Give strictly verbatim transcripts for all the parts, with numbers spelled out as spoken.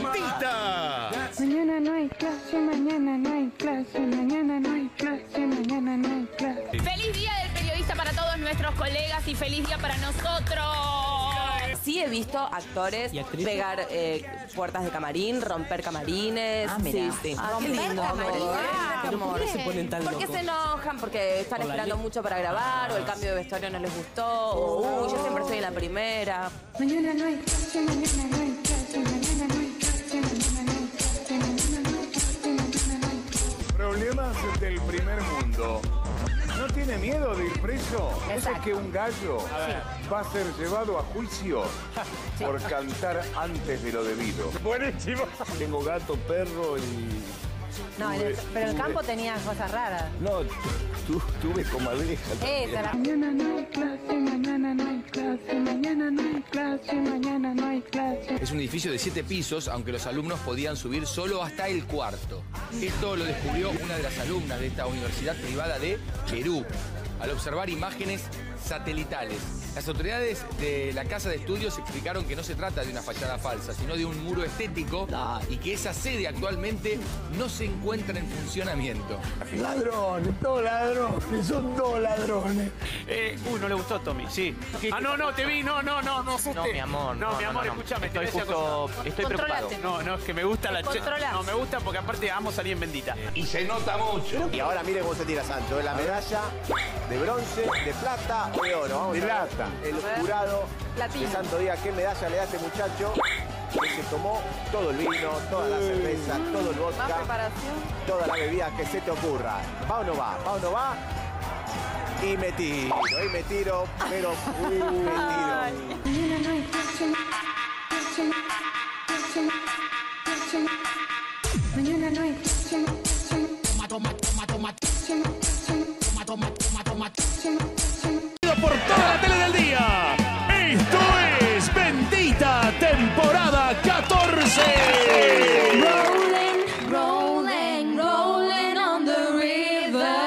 Bendita! Mañana no hay clase, mañana no hay clase, mañana no hay clase, mañana no hay clase. Feliz día del periodista para todos nuestros colegas y feliz día para nosotros. Sí he visto actores pegar eh, puertas de camarín, romper camarines. Ah, mira. Sí, sí. Ah, qué lindo. Ah, Pero ¿por ¿por qué qué? se ponen tan Porque locos? se enojan, porque están ¿Por la esperando ley? mucho para grabar, o el cambio de vestuario no les gustó, o uy, yo siempre estoy en la primera. Mañana no hay clase, mañana no hay clase, mañana no hay clase, mañana no hay clase, mañana no hay clase, mañana no hay clase. Problemas del primer mundo. ¿No tiene miedo de ir preso? ¿Es que un gallo va a ser llevado a juicio por cantar antes de lo debido? Buenísimo. Tengo gato, perro y... No, en el- pero en el campo tenía cosas raras. No, tu, tuve comadreja. Esa era. Mañana no hay clase, mañana no hay clase, mañana no hay clase, mañana no hay clase. Es un edificio de siete pisos, aunque los alumnos podían subir solo hasta el cuarto. Esto lo descubrió una de las alumnas de esta universidad privada de Perú, al observar imágenes satelitales. Las autoridades de la casa de estudios explicaron que no se trata de una fachada falsa, sino de un muro estético y que esa sede actualmente no se encuentra en funcionamiento. Ladrones, todos ladrones, son todos ladrones. Eh, uy, no le gustó, Tommy, sí. Ah, no, no, te vi, no, no, no, no. No, mi amor. No, mi amor, escúchame, te Estoy voy a decir justo, una cosa. estoy preocupado. Controlate. No, no, es que me gusta la... che- Controlás. No, me gusta porque aparte amo salir en bendita. Y se nota mucho. Y ahora mire cómo se tira Sancho, la medalla de bronce, de plata o de oro. Vamos De a ver. plata. El jurado Platino. de Santo Día, ¿qué medalla le da a este muchacho? Que se tomó todo el vino, toda la cerveza, todo el Más vodka, preparación. toda la bebida que se te ocurra. ¿Va o no va? ¿Va o no va? Y me tiro, y me tiro, pero uh, me tiro. Mañana no hay clase, clase, clase, clase. Mañana no hay clase, clase. Toma, toma, toma, toma, clase, clase. Toma, toma, toma, toma, clase, clase. Por toda la tele del día, esto es Bendita temporada catorce. Rolling, rolling, rolling on the river.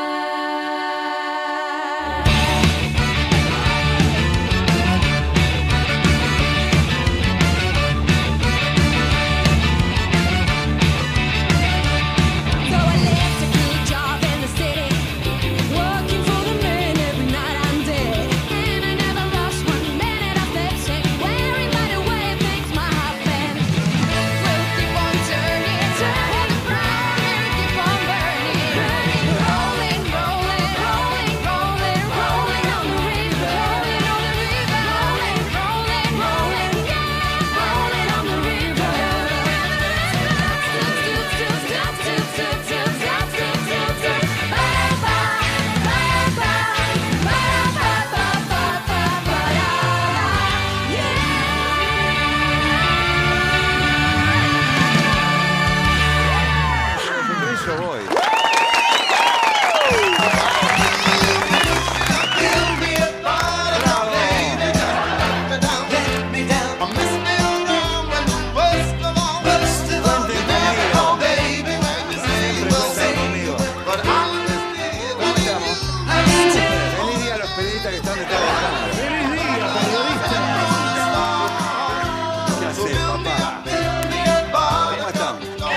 So I left a good job in the city, working for the man every night and day. And I never lost one minute of that shit, wearing by the way it makes my heart bend. We'll keep on turning, turning the brown and keep on burning, burning. Rolling, rolling, rolling, rolling, rolling on the river, rolling on the river, rolling, rolling, rolling, yeah, rolling on the river. Yo voy. Feliz día a los periodistas que están detrás de la cámara. ¡Feliz día, periodista! ¿Qué haces, papá? ¿Cómo están?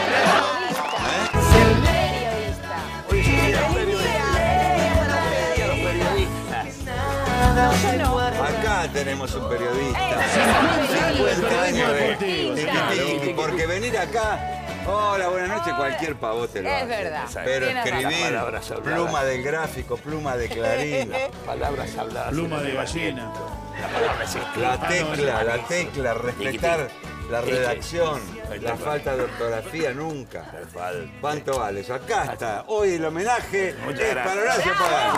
Periodista. Hoy es el día del periodista. Feliz día a los periodistas. Acá tenemos un periodista. cincuenta años de, de Titi, porque venir acá... Hola, buenas noches, cualquier pavote lo Es hace. verdad. Pero Tienes razón. escribir, pluma del gráfico, pluma de Clarín, Palabras habladas. Pluma de gallina. la tecla, la tecla, respetar la redacción, la falta de ortografía nunca. ¿Cuánto vale eso? Acá está. Hoy el homenaje es para Horacio Pagano.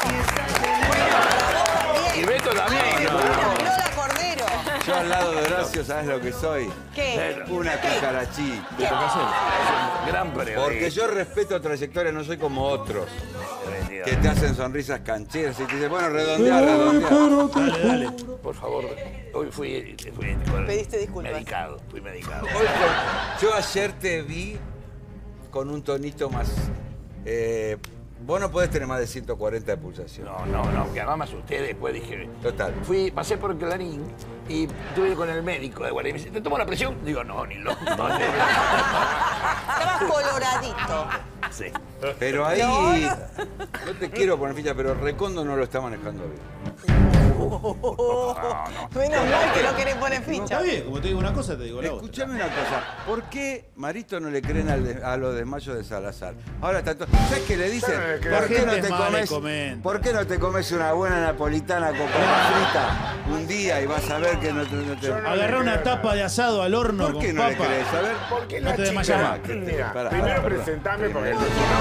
Y Beto también. Lola Cordero. Yo al lado de Horacio, ¿sabes lo que soy? ¿Qué? Una cucarachita. Gran periodista. Porque yo respeto trayectoria, no soy como otros que te hacen sonrisas cancheras y te dicen, bueno, redondea, redondea. Dale, dale. Por favor, hoy fui, fui Pediste disculpas. medicado, fui medicado. Hoy con- yo ayer te vi con un tonito más, eh, Vos no podés tener más de ciento cuarenta de pulsación. No, no, no, porque además me asusté después, dije... Total. Fui, pasé por Clarín y estuve con el médico de guardia y me dice, ¿te tomo la presión? Digo, no, ni loco. No, Estaba coloradito. Sí. Pero ahí, no te quiero poner ficha, pero Recondo no lo está manejando bien. Menos mal que no querés poner No, ficha. está bien, como te digo una cosa, te digo la otra. Escuchame una cosa, ¿por qué Marito no le creen al de- a los desmayos de Salazar? Ahora está todo... ¿Sabes qué le dicen? Yo no le creo. ¿Por La qué no gente te es mala y comes, comenta. ¿por qué no te comes una buena napolitana con papa frita un día y vas a ver que no te... no te- Yo no- Agarrá una tapa de asado al horno ¿Por con qué no le papa. crees? A ver... Porque No la te chica... desmayas más. Mira, Pará, primero pará, pará. presentame porque...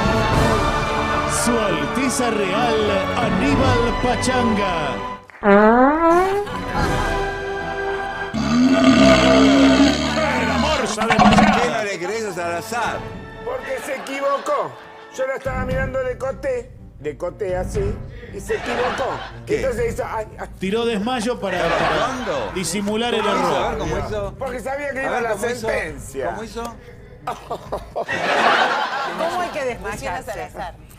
Su Alteza Real Aníbal Pachanga. ¡La morsa ¿Por qué no desmayada! le crees a Salazar? Porque se equivocó. Yo la estaba mirando de coté, de coté así, y se equivocó. ¿Qué? Entonces hizo... Ay, ay, Tiró desmayo para, para ¿Cuándo? disimular el ¿Cómo hizo? A ver error. cómo hizo. porque sabía que A iba ver, la ¿cómo hizo? sentencia. ¿Cómo hizo? ¿Cómo hay que desmayarse?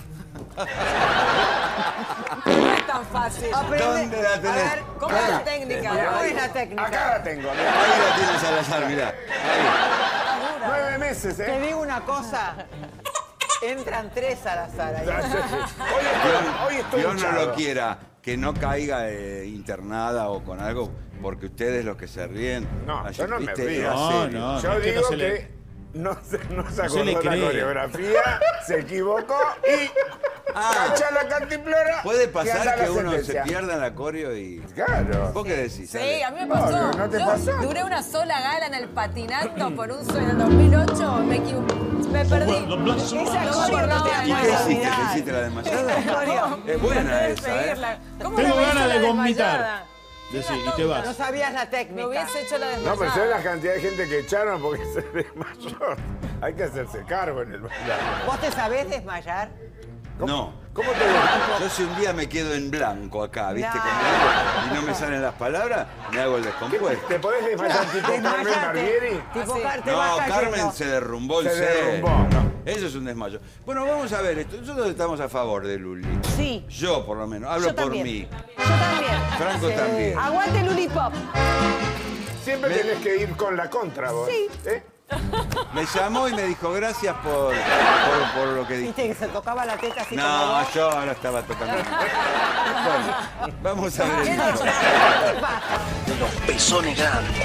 No es tan fácil. ¿Dónde la tenés? A ver, ¿Cómo es la técnica? ¿cómo es la técnica? Acá la tengo, mirá. Ahí la tiene Salazar, mirá. Ahí. Nueve meses, Te ¿eh? digo una cosa. Entran tres a la sala. Hoy estoy, hoy estoy Dios no hinchado. lo quiera, que no caiga eh, internada o con algo, porque ustedes los que se ríen. No, ayer, yo no me ¿viste? río. Era No, serio. no. Yo es que digo no se que le- no se, no se se le acordó la cree. coreografía, se equivocó y Ah. cacha la cantimplora. Puede y pasar anda que la uno se sentencia. pierda en la coreo y... Claro. ¿Vos qué decís? Sí, a mí me No, pasó. no, no te Yo pasó. duré una sola gala en el patinando por un sueño en el dos mil ocho. Me equivoqué. Me perdí. Esa No me coreo acordaba te de ¿Y da qué nada. hiciste? ¿Te hiciste la desmayada? Es buena esa, ¿eh? ¿Cómo Tengo no me ganas hizo de la vomitar. desmayada? Decí, y te vas. No sabías la Me técnica. hubiese hecho la No, desmayada. pero ¿sabes la cantidad de gente que echaron porque se desmayó? Hay que hacerse cargo en el bailar. ¿Vos te sabés desmayar? No. ¿Cómo te ves? Yo si un día me quedo en blanco acá, ¿viste? No. Cuando digo y no me salen las palabras, me hago el descompuesto. ¿Te podés desmayar tipo Carmen Desmayate. Barbieri? Tipo, Ah, sí. car- te vas No, cayendo. Carmen se derrumbó el Se ser. derrumbó. No, eso es un desmayo. Bueno, vamos a ver esto. Nosotros estamos a favor de Luli. Sí. Yo, por lo menos. Hablo Yo por también. mí. Yo también. Franco Sí. también. Aguante Lulipop. Siempre tenés que ir con la contra, vos. Sí. ¿Eh? Me llamó y me dijo gracias por, por, por lo que dijiste. Viste que se tocaba la teta así como No, vos. yo ahora estaba tocando. Bueno, vamos a ver. ¿Qué el te video. pasa? Los pezones grandes.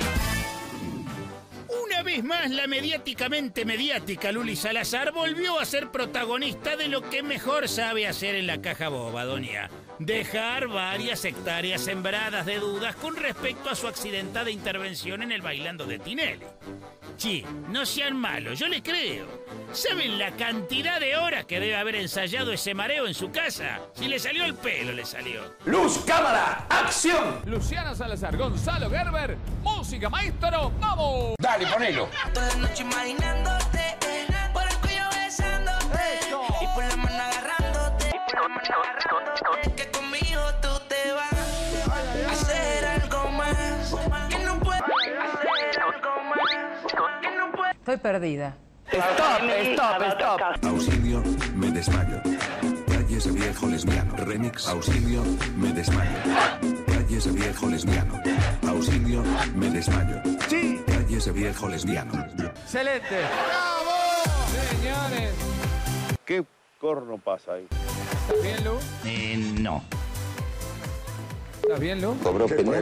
Una vez más, la mediáticamente mediática Luli Salazar volvió a ser protagonista de lo que mejor sabe hacer en la caja boba, doña. Dejar varias hectáreas sembradas de dudas con respecto a su accidentada intervención en el Bailando de Tinelli. Sí, no sean malos, yo le creo. ¿Saben la cantidad de horas que debe haber ensayado ese mareo en su casa? Si le salió el pelo, le salió. Luz, cámara, acción. Luciana Salazar, Gonzalo Gerber, música maestro, ¡vamos! Dale, ponelo. Toda la noche imaginándote, eh, por el cuello besándote y por la mano agarrándote, y por la mano agarrándote, que conmigo tú te vas a hacer algo más, que no puedes hacer algo más, que no puedes. Estoy perdida. Stop, stop, stop. Auxilio, me desmayo. Calles viejo lesbiano. Remix. Auxilio, me desmayo. Calles viejo lesbiano. Auxilio, me desmayo. Sí. Calles viejo lesbiano. ¡Excelente! ¡Bravo! Señores. ¿Qué corno pasa ahí? ¿Estás bien, Lu? Eh, no. ¿Estás bien, Lu? Cobró penal.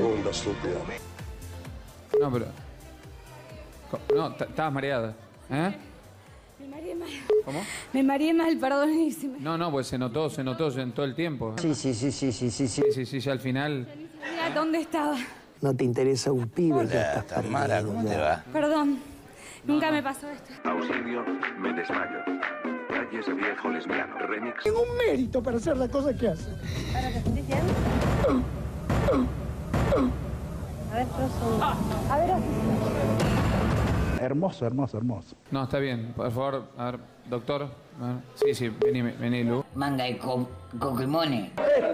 No, pero... Co- No, t- estabas mareada. ¿Eh? Me mareé mal. ¿Cómo? Me mareé mal, perdonísime. No, no, pues se notó, se notó en todo el tiempo. Sí, sí, sí, sí, sí, sí, sí. Sí, sí, sí, ya al final... Mira, ¿dónde estaba? No te interesa un pibe que estás Tamara, ¿cómo te va? Perdón. Nunca me pasó esto. Auxilio, me desmayo. Calles viejo lesbiano. Remix. Tengo un mérito para hacer la cosa que hace. ¿Ahora te sentís bien? A ver, trozo. A ver, Hermoso, hermoso, hermoso. No, está bien. Por favor, a ver, doctor. A ver. Sí, sí, vení, vení, Lu. Manga de co coquimones.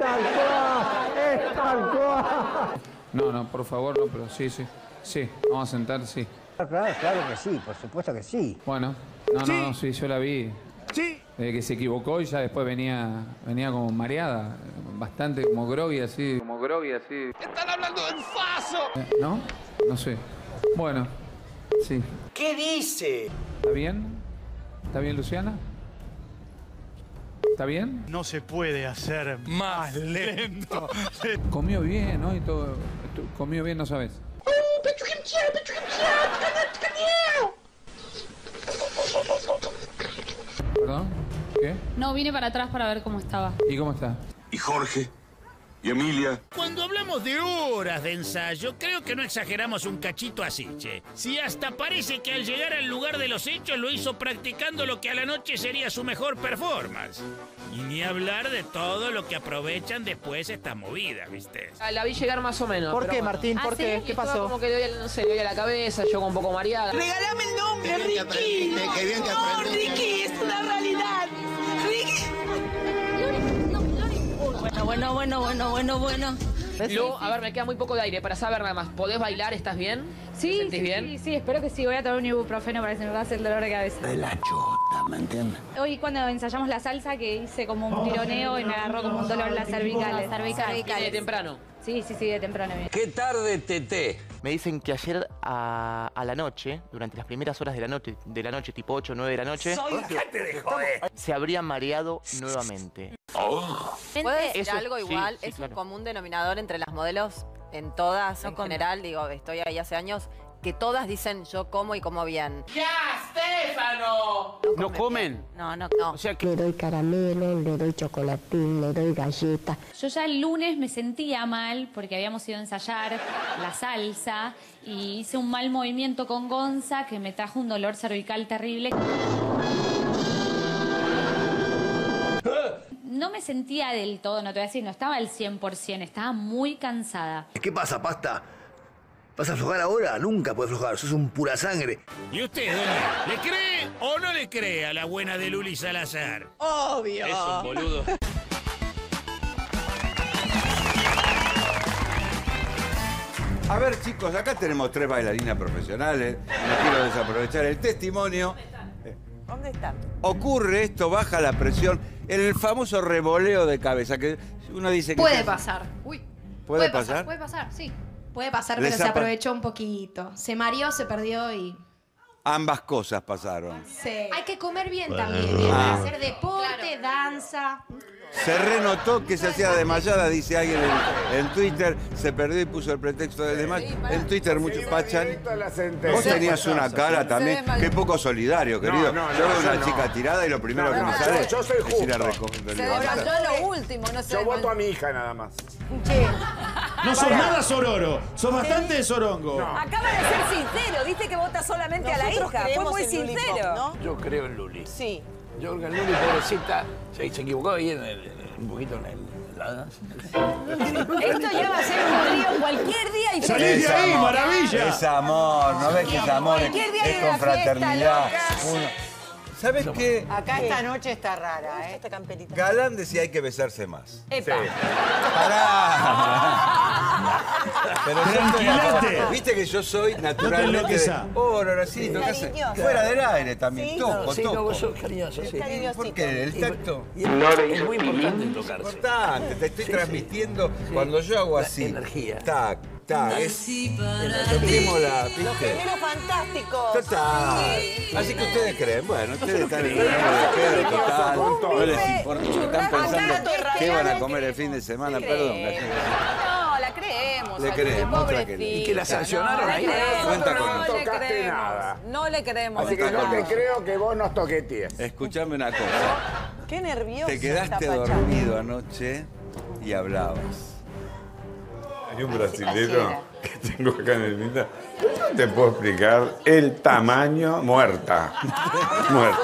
No, no, por favor, no, pero sí, sí. Sí, vamos a sentar, sí. Claro, claro que sí, por supuesto que sí. Bueno, no, no, no, sí, yo la vi. Sí. Eh, que se equivocó y ya después venía, venía como mareada. Bastante como groggy así. Como groggy así. ¡Están hablando del faso! Eh, ¿No? No sé. Bueno, sí. ¿Qué dice? ¿Está bien? ¿Está bien, Luciana? ¿Está bien? No se puede hacer más lento. Comió bien, ¿no? Y todo. Comió bien, no sabes. ¿Perdón? ¿Qué? No, vine para atrás para ver cómo estaba. ¿Y cómo está? ¿Y Jorge? ¿Y Emilia? Cuando hablamos de horas de ensayo, creo que no exageramos un cachito así, che. Si hasta parece que al llegar al lugar de los hechos lo hizo practicando lo que a la noche sería su mejor performance. Y ni hablar de todo lo que aprovechan después estas movidas, ¿viste? Ah, la vi llegar más o menos. ¿Por pero qué, bueno. Martín? ¿Por ¿Ah, qué? sí? ¿Qué Estaba pasó? como que le doy, no sé, le doy a la cabeza, yo con un poco mareada. ¡Regálame el nombre, Ricky! ¡Qué bien que aprendiste! ¡No, Ricky, es una realidad! ¡Ricky! Bueno, bueno, bueno, bueno, bueno, bueno. Lu, a ver, me queda muy poco de aire para saber nada más. ¿Podés bailar? ¿Estás bien? Sí, ¿Te sentís sí, bien? sí, sí, espero que sí. Voy a tomar un ibuprofeno para que se me pase el dolor de cabeza. De la chota, ¿me entiendes? Hoy cuando ensayamos la salsa que hice como un tironeo y me agarró como un dolor en las cervicales. Cervicales. Viene de temprano. Sí, sí, sí, de temprano bien. ¿Qué tarde, Tete? Me dicen que ayer a, a la noche, durante las primeras horas de la noche, de la noche, tipo ocho o nueve de la noche, se habría mareado nuevamente. Oh. ¿Puedo decir Eso- algo sí, igual? sí, es claro. un común denominador entre las modelos, en todas, en general, digo, estoy ahí hace años, que todas dicen yo como y como bien. ¡Ya, Stefano! ¿No comen? No, no, no. O sea que... Le doy caramelo, le doy chocolatín, le doy galleta. Yo ya el lunes me sentía mal porque habíamos ido a ensayar la salsa y hice un mal movimiento con Gonza que me trajo un dolor cervical terrible. No me sentía del todo, no te voy a decir, no estaba al cien por ciento, estaba muy cansada. ¿Qué pasa, pasta? ¿Vas a aflojar ahora? Nunca puedes aflojar, sos un pura sangre. ¿Y usted, doña, le cree o no le cree a la buena de Luli Salazar? Obvio. Es un boludo. A ver, chicos, acá tenemos tres bailarinas profesionales. No quiero desaprovechar el testimonio. ¿Dónde están? Ocurre esto, baja la presión, el famoso revoleo de cabeza, que uno dice que... Puede se- pasar. Uy. ¿Puede pasar? Puede pasar, sí. Puede pasar, Les pero se apa- aprovechó un poquito. Se mareó, se perdió y... Ambas cosas pasaron. Sí. Hay que comer bien Bueno. también. Bien, Ah. hacer deporte, danza. Se renotó que se hacía desmayada, dice alguien en, en Twitter, se perdió y puso el pretexto del desmayo. En Twitter muchos pachan. Vos tenías una cara también, qué poco solidario, querido. no, no, yo veo yo una no. chica tirada y lo primero No, que no, me yo- sale yo soy es ir a justo. recoger. Se desmayó lo último, no sé. Yo voto a mi hija nada más. Che, No sos nada sororo, sos bastante de sorongo. acaba de ser sincero, dice que vota solamente a la hija. Fue muy sincero. ¿no? Yo creo en Luli. Sí. Yo creo en Luli, pobrecita, se, se equivocó ahí en el, en el- un poquito en el... en la danza. Esto ya va a ser un río cualquier día y Salí de ahí, maravilla. Es amor, ¿no ves que es amor? Es, Cualquier día es hay con una fiesta fraternidad. loca. Uno- ¿Sabes qué? Acá esta noche está rara, ¿eh? Esta camperita. Galán decía hay que besarse más. Epa. Pará. Pero yo estoy Tranquilate. acá. Viste que yo soy naturalmente... enloquezá. Oh, Horacito, ¿qué haces? Cariñoso. Fuera del aire también, Sí, toco, Sí, no, toco. vos sos cariñoso, sí. ¿Por qué? ¿El tacto? Y es muy importante tocarse. Importante, te estoy Sí, transmitiendo sí. cuando yo hago La así. energía. Tac, tac, es... Toquemos la, Los ¿viste? gemelos fantásticos. Total. Así que ustedes creen, bueno, ustedes están en el programa de Pedro, total. No les importa, están pensando qué van a comer el fin de semana, perdón. la gente- No, la creemos. Le a creemos, Luli, otra que- pobrecita. Y que la sancionaron No, ahí. le creemos. Cuenta con No nosotros. le tocaste creemos. nada. No le creemos. Así que no te creo que vos nos toquetees. Escuchame una cosa. Qué nervioso. Te quedaste dormido anoche y hablabas. Hay un brasilero que tengo acá en el pinta. No te puedo explicar el tamaño muerta. Muerta.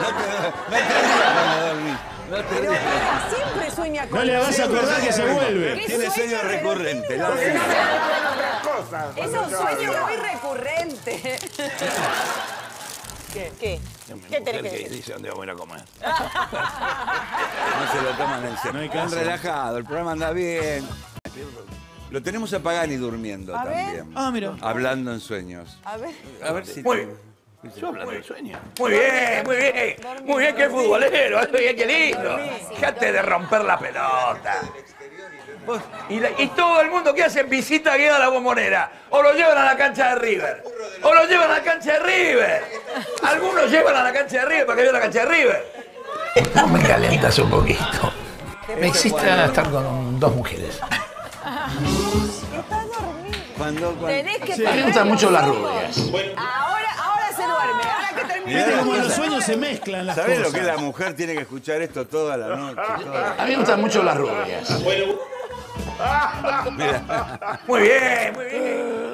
Pero ella siempre sueña con No le hagas acordar que se vuelve. ¿Qué Tiene sueño sueño recurrente. la tiene? verdad. Es un sueño muy recurrente. ¿Qué? ¿Qué? ¿Qué tenés que que decir? dice dónde vamos a ir a comer. No se lo toman en serio. No hay Están caso. relajados, el programa anda bien. Lo tenemos a Pagani durmiendo A ver. también. Ah, mira. Hablando en sueños. A ver. A ver si... Muy te- bien. Yo hablando del sueño. Muy bien, muy bien. Muy bien, qué futbolero. Muy bien, qué lindo. Dejate de romper la pelota. Y, la, y todo el mundo que hace visita guiada a la Bombonera, o lo llevan a la cancha de River, o lo llevan a la cancha de River. Algunos llevan a la cancha de River para que vea la cancha de River. Esto me calientas un poquito. Me excita estar con dos mujeres. Cuando, cuando... Tenés que Sí. Me gustan mucho las rubias. Ahora, ahora se duerme, ahora que termine. Viste como en los sueños se mezclan las ¿Sabés cosas? lo que la mujer tiene que escuchar esto toda la noche? Toda la... A mí me gustan mucho las rubias. Mira. Muy bien, muy bien.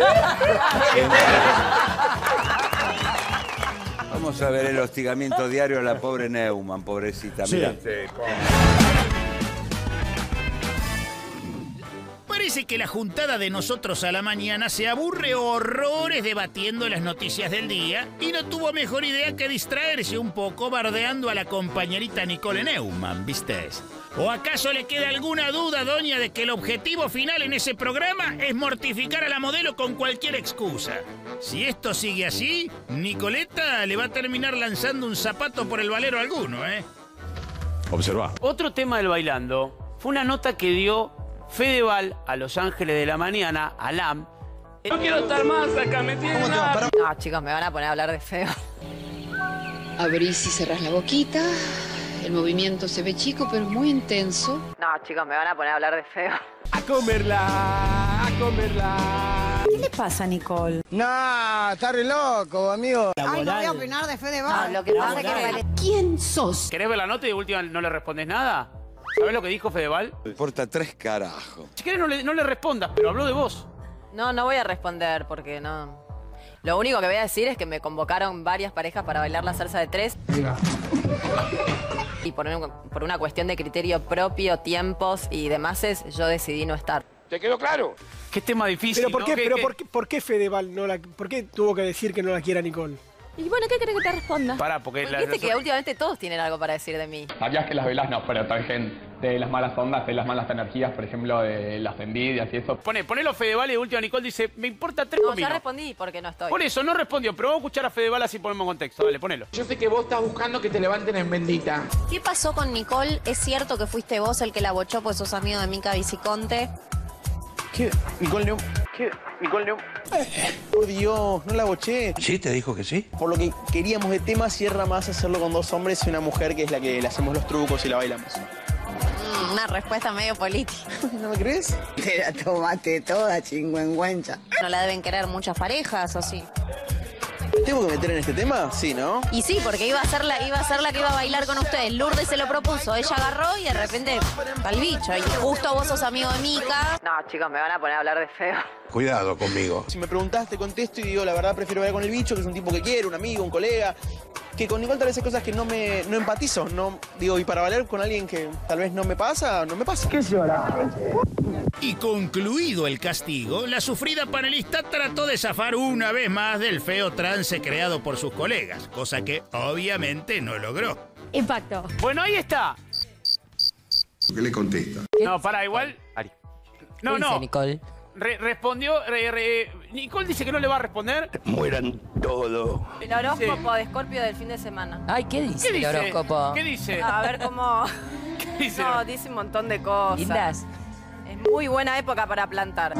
Vamos a ver el hostigamiento diario a la pobre Neumann, pobrecita. Mira. Sí. Parece que la juntada de nosotros a la mañana se aburre horrores debatiendo las noticias del día y no tuvo mejor idea que distraerse un poco bardeando a la compañerita Nicole Neumann, ¿viste? ¿O acaso le queda alguna duda, doña, de que el objetivo final en ese programa es mortificar a la modelo con cualquier excusa? Si esto sigue así, Nicoleta le va a terminar lanzando un zapato por el valero a alguno, ¿eh? Observa. Otro tema del bailando fue una nota que dio Fedeval a Los Ángeles de la Mañana, a L A M. No quiero estar más acá, me tienen harto. No, chicos, me van a poner a hablar de feo. Abrís y cerrás la boquita. El movimiento se ve chico, pero muy intenso. No, chicos, me van a poner a hablar de feo. A comerla, a comerla. ¿Qué le pasa a Nicole? No, está re loco, amigo. Ay, no voy a opinar de Fedeval. No, lo que pasa es que me... ¿Quién sos? ¿Querés ver la nota y de última no le respondes nada? ¿Sabés lo que dijo Fedeval? Me importa tres carajos. Si querés no le, no le respondas, pero habló de vos. No, no voy a responder porque no... Lo único que voy a decir es que me convocaron varias parejas para bailar la salsa de tres. Y por, un, por una cuestión de criterio propio, tiempos y demás, yo decidí no estar. ¿Te quedó claro? Qué tema difícil, ¿Pero por ¿no? qué, ¿Qué- pero qué? por qué, por qué Fedeval no la... ¿Por qué tuvo que decir que no la quiera Nicole? Y bueno, ¿qué querés que te responda? Pará, porque... la- Viste que últimamente todos tienen algo para decir de mí. ¿Sabías que las velas nos protegen de las malas ondas, de las malas energías, por ejemplo, de las envidias y eso? Pone, ponelo Fedeval y de última Nicole dice, me importa tres No, ya cominos. respondí porque no estoy. Por eso, no respondió, pero vamos a escuchar a Fedeval así ponemos en contexto. Dale, ponelo. Yo sé que vos estás buscando que te levanten en bendita. ¿Qué pasó con Nicole? ¿Es cierto que fuiste vos el que la bochó pues sos amigo de Mica Viciconte? ¿Qué? Nicole Neumann. ¿Qué? Nicole Neumann. Por Dios, no la boché. ¿Sí? ¿Te dijo que sí? Por lo que queríamos de tema, cierra más hacerlo con dos hombres y una mujer que es la que le hacemos los trucos y la bailamos. Mm, una respuesta medio política. ¿No me crees? Te la tomaste toda, chingüengüencha. ¿No la deben querer muchas parejas o sí? ¿Tengo que meter en este tema? Sí, ¿no? Y sí, porque iba a ser la, iba a ser la que iba a bailar con ustedes. Lourdes se lo propuso, ella agarró y de repente al bicho. Y justo vos sos amigo de Mica. No, chicos, me van a poner a hablar de feo. Cuidado conmigo. Si me preguntás, te contesto y digo, la verdad prefiero bailar con el bicho, que es un tipo que quiero, un amigo, un colega. Que con Nicole tal vez hay cosas que no me no empatizo. No, digo, y para bailar con alguien que tal vez no me pasa, no me pasa. ¿Qué Y concluido el castigo, la sufrida panelista trató de zafar una vez más del feo trance creado por sus colegas, cosa que obviamente no logró. Impacto. Bueno, ahí está. ¿Qué le contesta? No, para igual. No, no. Nicole? Re- respondió. re- re- Nicole dice que no le va a responder. Mueran todo. El horóscopo de Escorpio del fin de semana. Ay, ¿qué dice, ¿Qué dice? el horóscopo? ¿Qué dice? A ver cómo... ¿Qué dice? No, dice un montón de cosas. Lindas. Es muy buena época para plantar.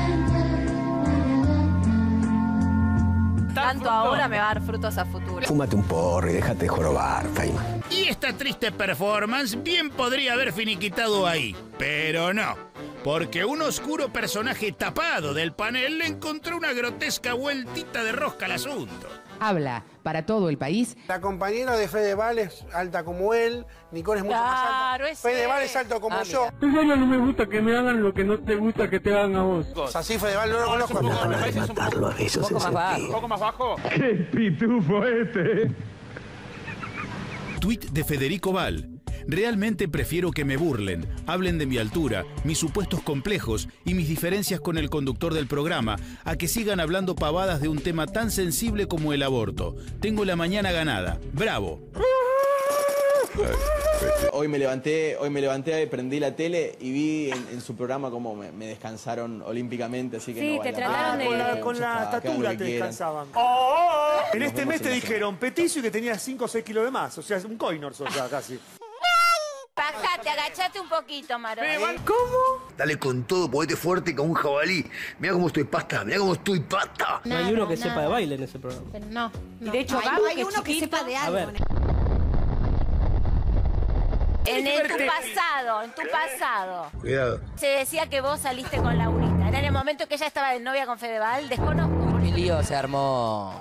Tanto ahora me va a dar frutos a futuro. Fúmate un porro y déjate de jorobar, Feynman. Y esta triste performance bien podría haber finiquitado ahí, pero no, porque un oscuro personaje tapado del panel le encontró una grotesca vueltita de rosca al asunto. Habla para todo el país. La compañera de Fedeval es alta como él, Nicole es mucho más Claro, alta. es Fedeval él. es alto como Ah, yo. mira. no me gusta que me hagan lo que no te gusta que te hagan a vos. Así Fedeval no lo conozco. Matarlo a besos en ¿Un sentido. poco más bajo? ¡Qué pitufo este! Tweet de Federico Val. Realmente prefiero que me burlen, hablen de mi altura, mis supuestos complejos y mis diferencias con el conductor del programa, a que sigan hablando pavadas de un tema tan sensible como el aborto. Tengo la mañana ganada. ¡Bravo! Hoy me levanté, hoy me levanté, prendí la tele y vi en, en su programa cómo me, me descansaron olímpicamente, así que Sí, no te vale la trataron pena. de- Con la, con la Ya está, hagan lo estatura que te quieran. descansaban. Oh, En Nos este vemos mes te en la dijeron peticio y que tenías cinco o seis kilos de más. O sea, un coinor sos ya casi. Bajate, agachate un poquito, Maro. ¿Cómo? Dale con todo, ponete fuerte como un jabalí. Mirá cómo estoy pasta, mirá cómo estoy pasta. No hay uno que sepa de baile en ese programa. Pero no, no. De hecho, Hay- Gabo, hay que es uno que chiquito. sepa de A algo. ver. En el, tu pasado, en tu pasado. Cuidado. Se decía que vos saliste con Laurita. Era en el momento que ella estaba de novia con Fedeval. Desconozco. Mi lío se armó.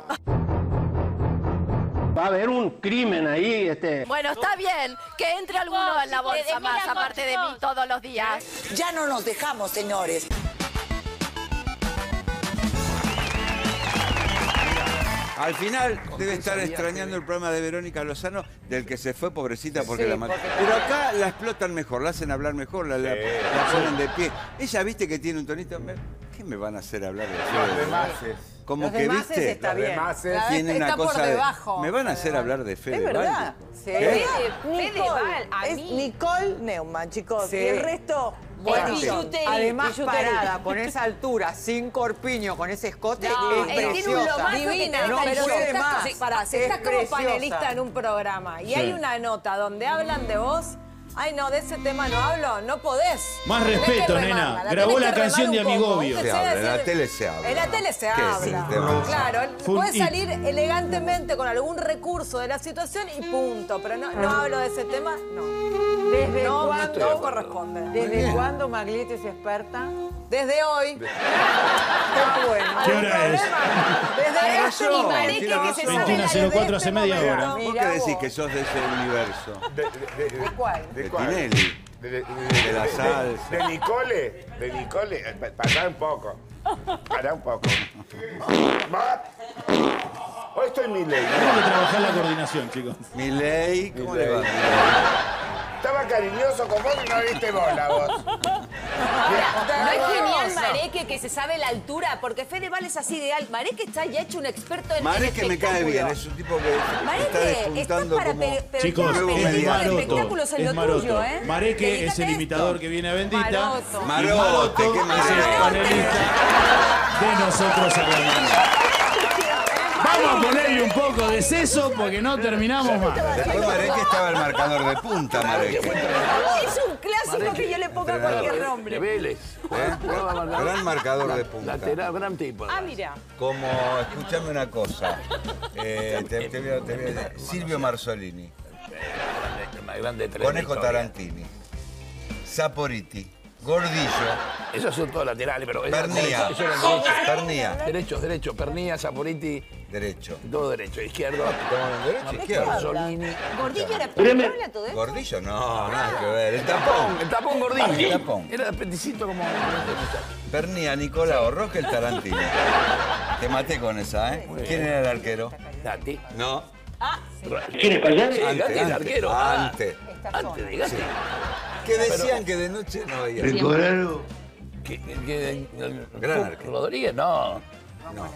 Va a haber un crimen ahí, este. Bueno, está bien que entre alguno Vos, en la si te bolsa de- más, mira, aparte de vos, mí, todos los días. Ya no nos dejamos, señores. Al final debe estar extrañando el programa de Verónica Lozano, del que se fue, pobrecita, porque Sí, la mató. porque- Pero acá la explotan mejor, la hacen hablar mejor, la, la- la ponen de pie. Ella, viste que tiene un tonito. me- ¿Qué me van a hacer hablar de Los Fede? demases. Como Los que demases viste. está bien. Claro, Tiene está una por cosa de- debajo. Me van a hacer hablar de Fede. Es verdad. Sí. ¿Eh? Nicole, a es mí. Nicole Neumann, chicos. Sí. Y el resto, Buenísimo. buenísimo. Además, parada con esa altura, sin corpiño, con ese escote, No, es él tiene un preciosa. lomazo que te Divina, deja no el puede show. más. Sí, pará, si Es estás como preciosa. panelista en un programa y Sí. hay una nota donde hablan de vos, ay no, de ese tema no hablo, no podés. Más Tenés que respeto, remarla, nena. la Grabó tenés la que remar canción de un poco, Amigobio. aunque Se sea habla, en la decir- tele se habla. En la tele se ¿Qué es habla. el tema? Claro, Fue un puedes hit. salir elegantemente con algún recurso de la situación y punto, pero no, no hablo de ese tema, no. ¿Desde No, no cuándo? corresponde. ¿Desde cuándo Maglietti es experta? Desde hoy. Qué bueno. ¿Qué hora es? Desde este razón, y Mareque tiene que razón. se sabe veintiuno la cero cuatro de hace este media momento. hora. ¿Por Mirá qué decís vos. que sos de ese universo? ¿De, de, de, ¿De cuál? de De cuál? Tinelli. De, de- De la de- salsa. De Nicole. De Nicole. Eh, pa- Pará un poco. Pará un poco. Va. Hoy estoy en mi ley. Tenemos que trabajar la coordinación, chicos. Milei, ¿cómo le va? Estaba cariñoso con vos y no diste bola vos. No es genial Hermoso. Mareque que se sabe la altura, porque Fedeval es así de alto. Mareque está ya hecho un experto en Mareque en me cae espectáculo. bien, es un tipo que está Mareque, estás despuntando para como... pe- pero Chicos, claro, Luego es me el tipo de Maroto. espectáculos es Es lo Maroto. tuyo, ¿eh? Mareque es Dedícate el a imitador esto. que viene a Bendita. Maroto. Y Marote, Maroto qué es el Marote. panelista de nosotros a la mañana. Vamos a ponerle un poco de seso porque no terminamos más. Después Mareque estaba el marcador de punta, Mareque. Es un clásico que yo le pongo a cualquier nombre. Vélez. ¿Eh? Gran marcador de punta. Lateral, gran tipo. Ah, mira. Como, escuchame una cosa, eh, te, te voy a- te voy a decir, Silvio Marzolini, Más grande de Conejo historia. Tarantini, Saporiti, Gordillo, Esos son todos laterales, pero... Pernía, Eso eran derechos. Pernía, Derechos, derechos. Pernía, Saporiti, derecho. todo derecho. Izquierdo. ¿Cómo derecho, izquierdo? Solini. Gordillo era Créeme. perdona todo esto. Gordillo no, nada que ver, el El tapón. tapón, el tapón gordillo. El tapón. Era peticito como... Pernía, Nicolao, Rogel, Tarantini. Te maté con esa, ¿eh? ¿Quién era el arquero? Gatti. No. ¿Quién es Payán? Antes, Gatti, el antes, arquero. Ah, Antes. Antes de Gatti. Que decían que de noche no había. Recordalo. ¿Qué, qué, Gran arquero. Rodríguez, no. No.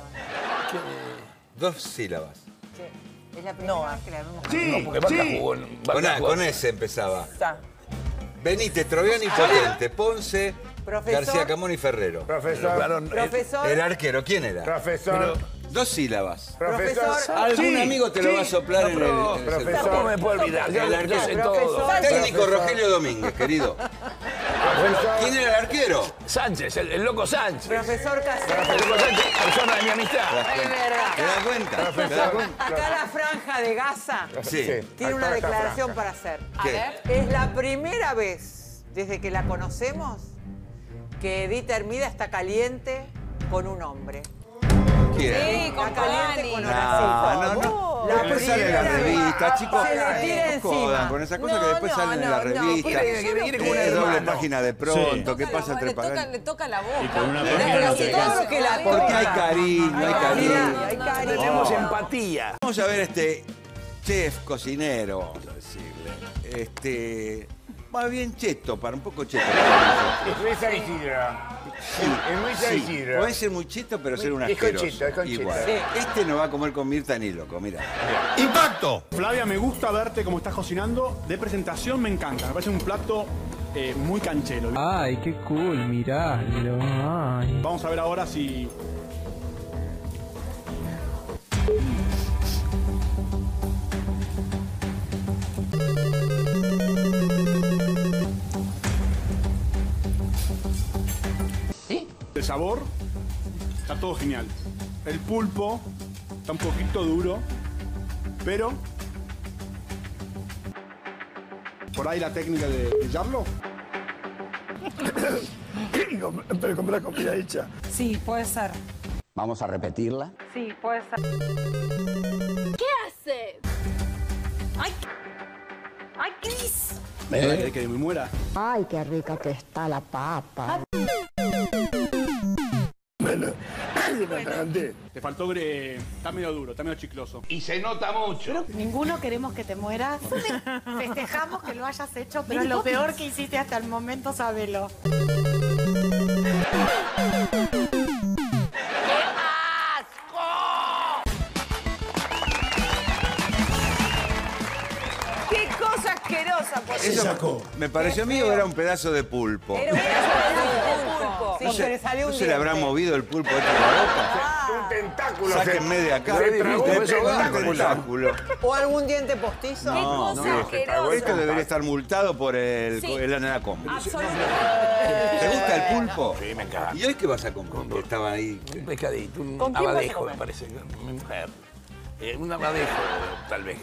Dos sílabas. Es la primera vez que la vemos. No, porque Barca jugó en... Barca Con, A, jugó- con ese empezaba. Está. Benítez, Troviani, Potente, Ponce, Profesor. García Camón y Ferrero. Profesor. Claro, el- Profesor. El arquero, ¿quién era? Profesor. Dos sílabas. Profesor. Algún Sí, amigo te lo sí. va a soplar en el, en el Profesor. centro. ¿Cómo me puedo olvidar? Yo, El yo arquero. sé Profesor. todo. Técnico Profesor. Rogelio Domínguez, querido. ¿Quién era el arquero? Sánchez, el, el loco Sánchez. Profesor Casero. El loco Sánchez, persona de mi amistad. Es verdad. ¿Te das cuenta? ¿Te das cuenta? Acá la franja de Gaza Sí. tiene una acá está declaración franja. para hacer. ¿Qué? Es la primera vez desde que la conocemos que Edith Hermida está caliente con un hombre. ¿Quién? Sí, con Está caliente Cavani. con No, Horacito. no, no. La Después sale en la primera vez. revista, chicos. Se le tira No jodan encima. con esas cosas No, que después no, salen en no, la no, revista. quiere- quiere- quiere como un Eh, doble hermano. página de pronto, Sí. ¿qué Toca pasa la- entre le, toca, paganos? le toca la boca. Y con una Le- página le no hace te todo alcanza. lo que la Porque toca. hay cariño, hay Mira, cariño. hay cariño. Tenemos empatía. Vamos a ver este chef, cocinero, vamos a decirle. Este. Va bien cheto, para un poco cheto. Es muy San Isidro. Sí, es muy San sí. Isidro. Puede ser muy cheto, pero ser un Es asqueroso. conchito, es conchito. Igual. Sí. Este no va a comer con Mirta ni loco, mira. ¡Impacto! Flavia, me gusta verte cómo estás cocinando. De presentación me encanta. Me parece un plato eh, muy canchero. Ay, qué cool, miralo. Ay. Vamos a ver ahora si... El sabor está todo genial. El pulpo está un poquito duro, pero por ahí la técnica de pillarlo. Pero comprar comida hecha. Sí, puede ser. Vamos a repetirla. Sí, puede ser. ¿Qué haces? ¡Ay! ¡Ay, Cris! ¿Eh? Que me muera. Ay, qué rica que está la papa. Te faltó... eh, está medio duro, está medio chicloso. Y se nota mucho. Ninguno queremos que te mueras. Festejamos que lo hayas hecho, pero es lo peor que hiciste hasta el momento, sabelo. ¡Qué cosa asquerosa! Por Eso sacó. me pareció a mí o era un pedazo de pulpo. Era un pedazo de pulpo. ¿No Sí, se, se le salió ¿no un se le habrá diente. movido el pulpo este de la boca? Un tentáculo. Sáquenme de acá. Se tragó un tentáculo. tentáculo. ¿O algún diente postizo? No, Qué no. cosa asquerosa. Esto debería estar multado por el, Sí. el anacom. Absolutamente. ¿Te gusta el pulpo? Sí, me encanta. ¿Y hoy qué vas a comer? Que estaba ahí. Un pescadito, un ¿Con quién vas a abadejo, comer? me parece. Mi mujer. Eh, un abadejo, tal vez.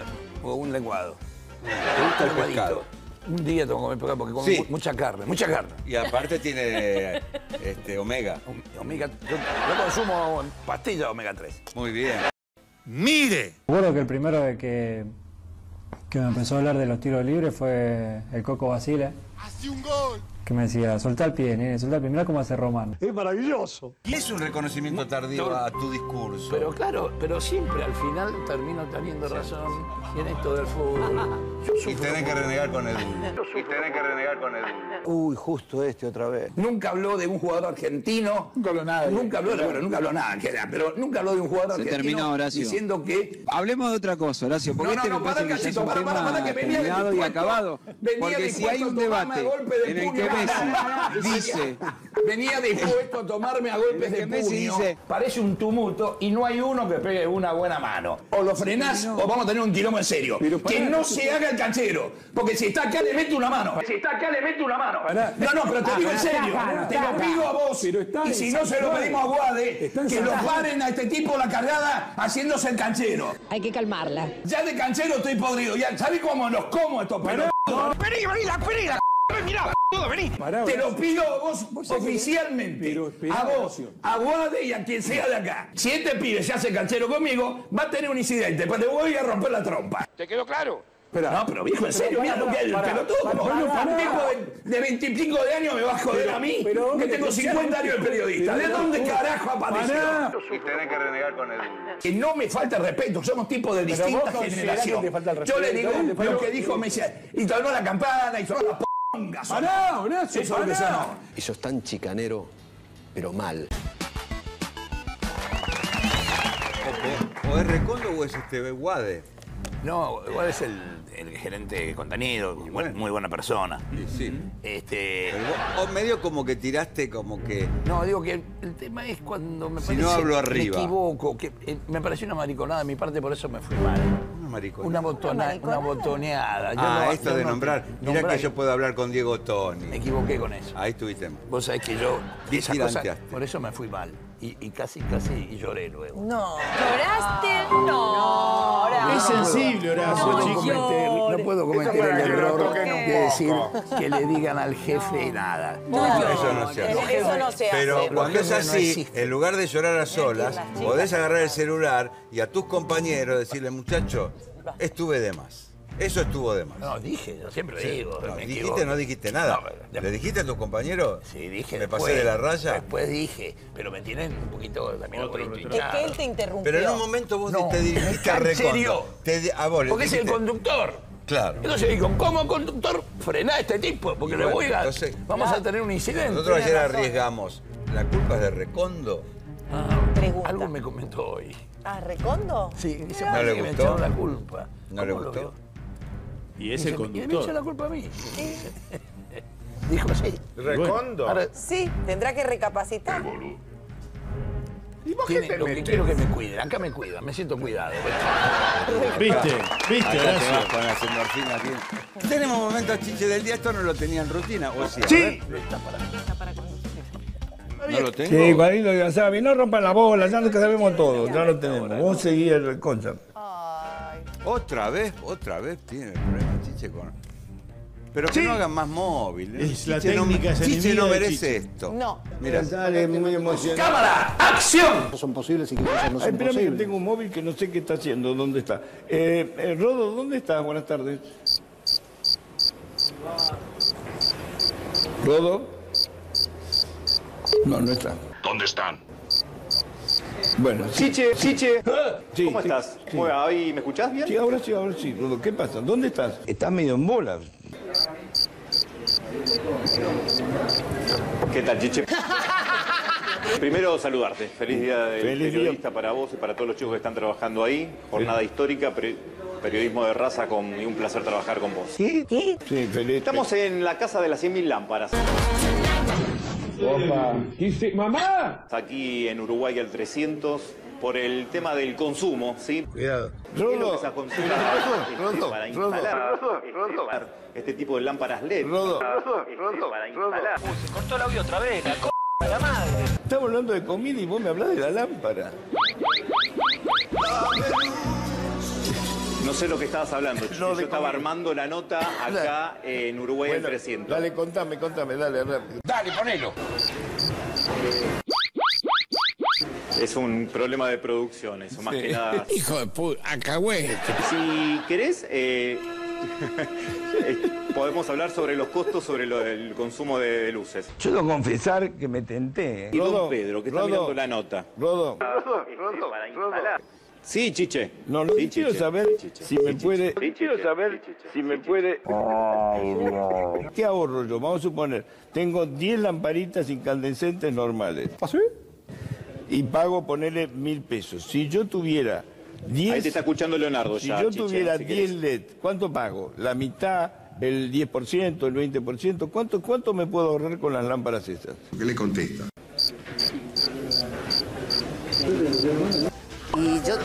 O un lenguado. ¿Te gusta el Un lenguadito. pescado? Un día tengo que comer pescado porque como Sí. mu- mucha carne, mucha carne. Y aparte tiene este, omega. Omega, yo, yo consumo pastillas de omega tres. Muy bien. ¡Mire! Recuerdo que el primero de que, que me empezó a hablar de los tiros libres fue el Coco Basile, ¡Hace un gol! que me decía, soltá el pie, nene, soltá el pie, mirá cómo hace Román. ¡Es maravilloso! Y es un reconocimiento tardío a tu discurso. Pero claro, pero siempre al final termino teniendo razón y en esto del fútbol. Y tenés que renegar con Edu. Y tenés que renegar con Edu. Uy, justo este otra vez. Nunca habló de un jugador argentino. Nunca habló nada. Nunca habló, bueno, nunca habló nada, que era, pero nunca habló de un jugador Se argentino. terminó, Horacio. Diciendo que. Hablemos de otra cosa, Horacio, porque No, no, este no, me parece pará, que ya es cachito, un pará, tema pará, pará, que venía terminado y dispuesto- acabado. venía Porque si hay un dispuesto a tomarme debate a golpe de en el puño. que Messi Dice- dice... Venía dispuesto a tomarme a golpes En de el que Messi puño. dice- Parece un tumulto y no hay uno que pegue una buena mano. O lo frenás o vamos a tener un quilombo en serio. Pero que pará, no ¿qué- se haga el canchero. Porque si está acá le mete una mano. Si está acá le mete una mano. Pará. No, no, pero te Ah, digo en pará, serio. pará, Te lo pará. pido a vos. Pero está Y si en no San se lo Juan. pedimos a Guade, Está en que San lo Juan. paren a este tipo la cargada haciéndose el canchero. Hay que calmarla. Ya de canchero estoy podrido. Ya, ¿sabés cómo los como estos pelotudos? Vení, vení, la, vení, la mirá, todo, vení. Pará, Te lo Horacio. pido a vos oficialmente. Pero esperá, a vos, Horacio. a Guade y a quien sea de acá. Si este pibe se hace canchero conmigo, va a tener un incidente, pero le voy a romper la trompa. ¿Te quedó claro? No, pero viejo, en serio, mira lo que es el Pará, pelotudo. pará, Un pará. tipo de- de veintipico de años me va a joder Pero- a mí, pero, que hombre, tengo que sea- cincuenta años de periodista. ¿De pero- dónde carajo apareció? Pará. Y tenés que renegar con Edu. Que no me falta el respeto, somos tipos de Pero distintas vos considerás generaciones. que te falta el Yo le respeto, digo pero- lo que dijo Messi, y sonó la campana, y sonó la ponga. sonó. Pará, Horacio, Eso es lo que pará. sonó. Y sos tan chicanero, pero mal. O, o es Recondo o es este Guade. No, igual es el, el gerente de contenido, muy buena, muy buena persona. Sí, sí. Este, Pero vos- o medio como que tiraste como que... no, digo que el, el tema es cuando me Si parece no hablo me arriba. equivoco, que eh, me pareció una mariconada de mi parte, por eso me fui mal. Una maricona. Una, botona, una botoneada. Yo Ah, no- esto yo de no- nombrar. Mirá nombrar- que yo puedo hablar con Diego Toni. Me equivoqué con eso. Ahí estuviste. Vos sabés que yo, ¿Qué esas cosas, tiranteaste? por eso me fui mal. Y, y casi, casi y lloré luego. No. ¿Lloraste? No. Es sensible, Horacio, No, chico. puedo cometer, no puedo cometer para el que lo error toquen un de decir poco. que le digan al jefe nada. No, Eso no se hace. Eso no se Pero hace. cuando es jefes no así, existen. en lugar de llorar a solas, las chicas. podés agarrar el celular y a tus compañeros decirle, muchacho, estuve de más. Eso estuvo de más. No, dije, yo siempre Sí, digo. no, me dijiste, equivoco. no dijiste nada. No, pero- ¿Le dijiste a tus compañeros? Sí, dije. ¿Me después, pasé de la raya? Después dije, pero me tienen un poquito también un poquito Es hinchado. que él te interrumpió. Pero en un momento vos No, te dirigiste a me canchereó. Recondo. Te di- a vos le Porque es el dijiste, conductor. Claro. Entonces digo, como conductor, frená a este tipo, porque le voy a... Entonces, vamos a tener un incidente. Nosotros ayer arriesgamos. ¿La culpa es de Recondo? Ah, algo me comentó hoy. ¿Ah, Recondo? Sí, dice, ¿No le me gustó? echaron la culpa. ¿No le ¿Cómo lo gustó? vio? Y es Dice, el Y me echó conductor. la culpa a mí. Dijo sí. ¿Recondo? Ahora, Sí, tendrá que recapacitar. ¿Y vos qué tiene- te lo que metes? quiero que me cuiden. Acá me cuidan, me siento cuidado. ¿Viste? ¿Viste, Acá Horacio? tenemos con las endorfinas bien. Tenemos momentos chiche del día. Esto no lo tenía en rutina. ¿O sí? A Sí. ver. No lo tengo. Sí, Juanito Gazabi, no rompan la bola, ya lo que sabemos todo, ya lo tenemos. Vos seguís el concha. Otra vez, otra vez tiene el problema Chiche con... Pero que Sí. no hagan más móvil. ¿eh? Es la Chiche no- técnica, es Chiche enemiga no de merece Chiche. esto. No. Mira. Sale muy emocionado. ¡Cámara! ¡Acción! Son posibles y que cosas no son espérame, posibles. Que tengo un móvil que no sé qué está haciendo, ¿dónde está? Eh, eh, Rodo, ¿dónde estás? Buenas tardes. ¿Rodo? No, no está. ¿Dónde están? Bueno, sí. Chiche, Chiche, Sí, ¿cómo sí, estás? sí. Bueno, ahí, ¿me escuchás bien? Sí, ahora sí, ahora sí. Rodo, ¿qué pasa? ¿Dónde estás? Estás medio en bolas. ¿Qué tal, Chiche? Primero saludarte. Feliz día del Feliz día. periodista para vos y para todos los chicos que están trabajando ahí. Jornada histórica, peri- periodismo de raza con, y un placer trabajar con vos. ¿Sí? Sí, feliz. Estamos en la casa de las cien mil lámparas. Opa. ¡Mamá! Aquí en Uruguay al trescientos por el tema del consumo, ¿sí? Cuidado. ¿Qué es lo Rodo, que se aconseja Rodo, este, Rodo, para Rodo, instalar Rodo, este, Rodo. para este tipo de lámparas L E D? Rodo, Este, Rodo, para Rodo. instalar. Se cortó el audio otra vez, la c*** de la madre. Estamos hablando de comida y vos me hablás de la lámpara. No sé lo que estabas hablando. Chiche. No, Yo de estaba comida. armando la nota acá en Uruguay al trescientos. Dale, contame, contame, dale, rápido. Dale, ponelo. Es un problema de producción, eso, más Sí. que nada. Hijo de puta, acagüe. Si querés, eh, eh, podemos hablar sobre los costos, sobre lo del consumo de, de luces. Yo debo confesar que me tenté. Y Rodo, don Pedro, que está Rodo, mirando la nota. Rodo. Este, para instalar. Sí, Chiche. No, lo Sí, que quiero Chiche. saber Sí, Chiche. si me Sí, puede. Chiche. Sí, Quiero Chiche. saber Sí, Chiche. si me Sí, puede. Chiche. Ay, Dios. ¿Qué ahorro yo? Vamos a suponer, tengo diez lamparitas incandescentes normales. ¿Así? Y pago ponerle mil pesos. Si yo tuviera diez. Ahí te está escuchando Leonardo Si ya, yo Chiche, tuviera si diez querés. L E D, ¿cuánto pago? ¿La mitad? ¿El diez por ciento? ¿El veinte por ciento? ¿Cuánto, cuánto me puedo ahorrar con las lámparas esas? ¿Qué le contesta? Y yo...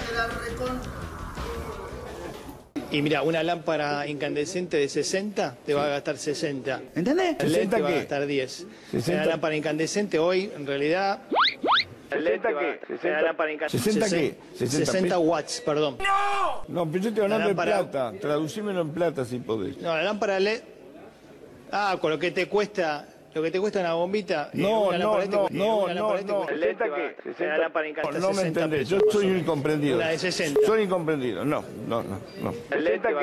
Y mira, una lámpara incandescente de sesenta te va a gastar sesenta. ¿Entendés? El L E D te ¿sesenta va a qué? gastar diez. sesenta. Una lámpara incandescente hoy, en realidad... El L E D te va a- ¿sesenta qué? una lámpara incandescente- ¿sesenta qué? sesenta ¿sesenta pesos? watts, perdón. No, pero yo estoy hablando La de lámpara- plata. Traducímelo en plata si podés. No, la lámpara L E D... Ah, con lo que te cuesta... Lo que te cuesta una bombita... eh, No, una no, lámpara no, este- no, una no, lámpara este no. cuesta- el L E D te va- ¿sesenta Una lámpara incandescente No me sesenta entendés, yo pesos, soy un más o menos. incomprendido. Una de sesenta. Soy incomprendido, no, no, no, no. El L E D te va-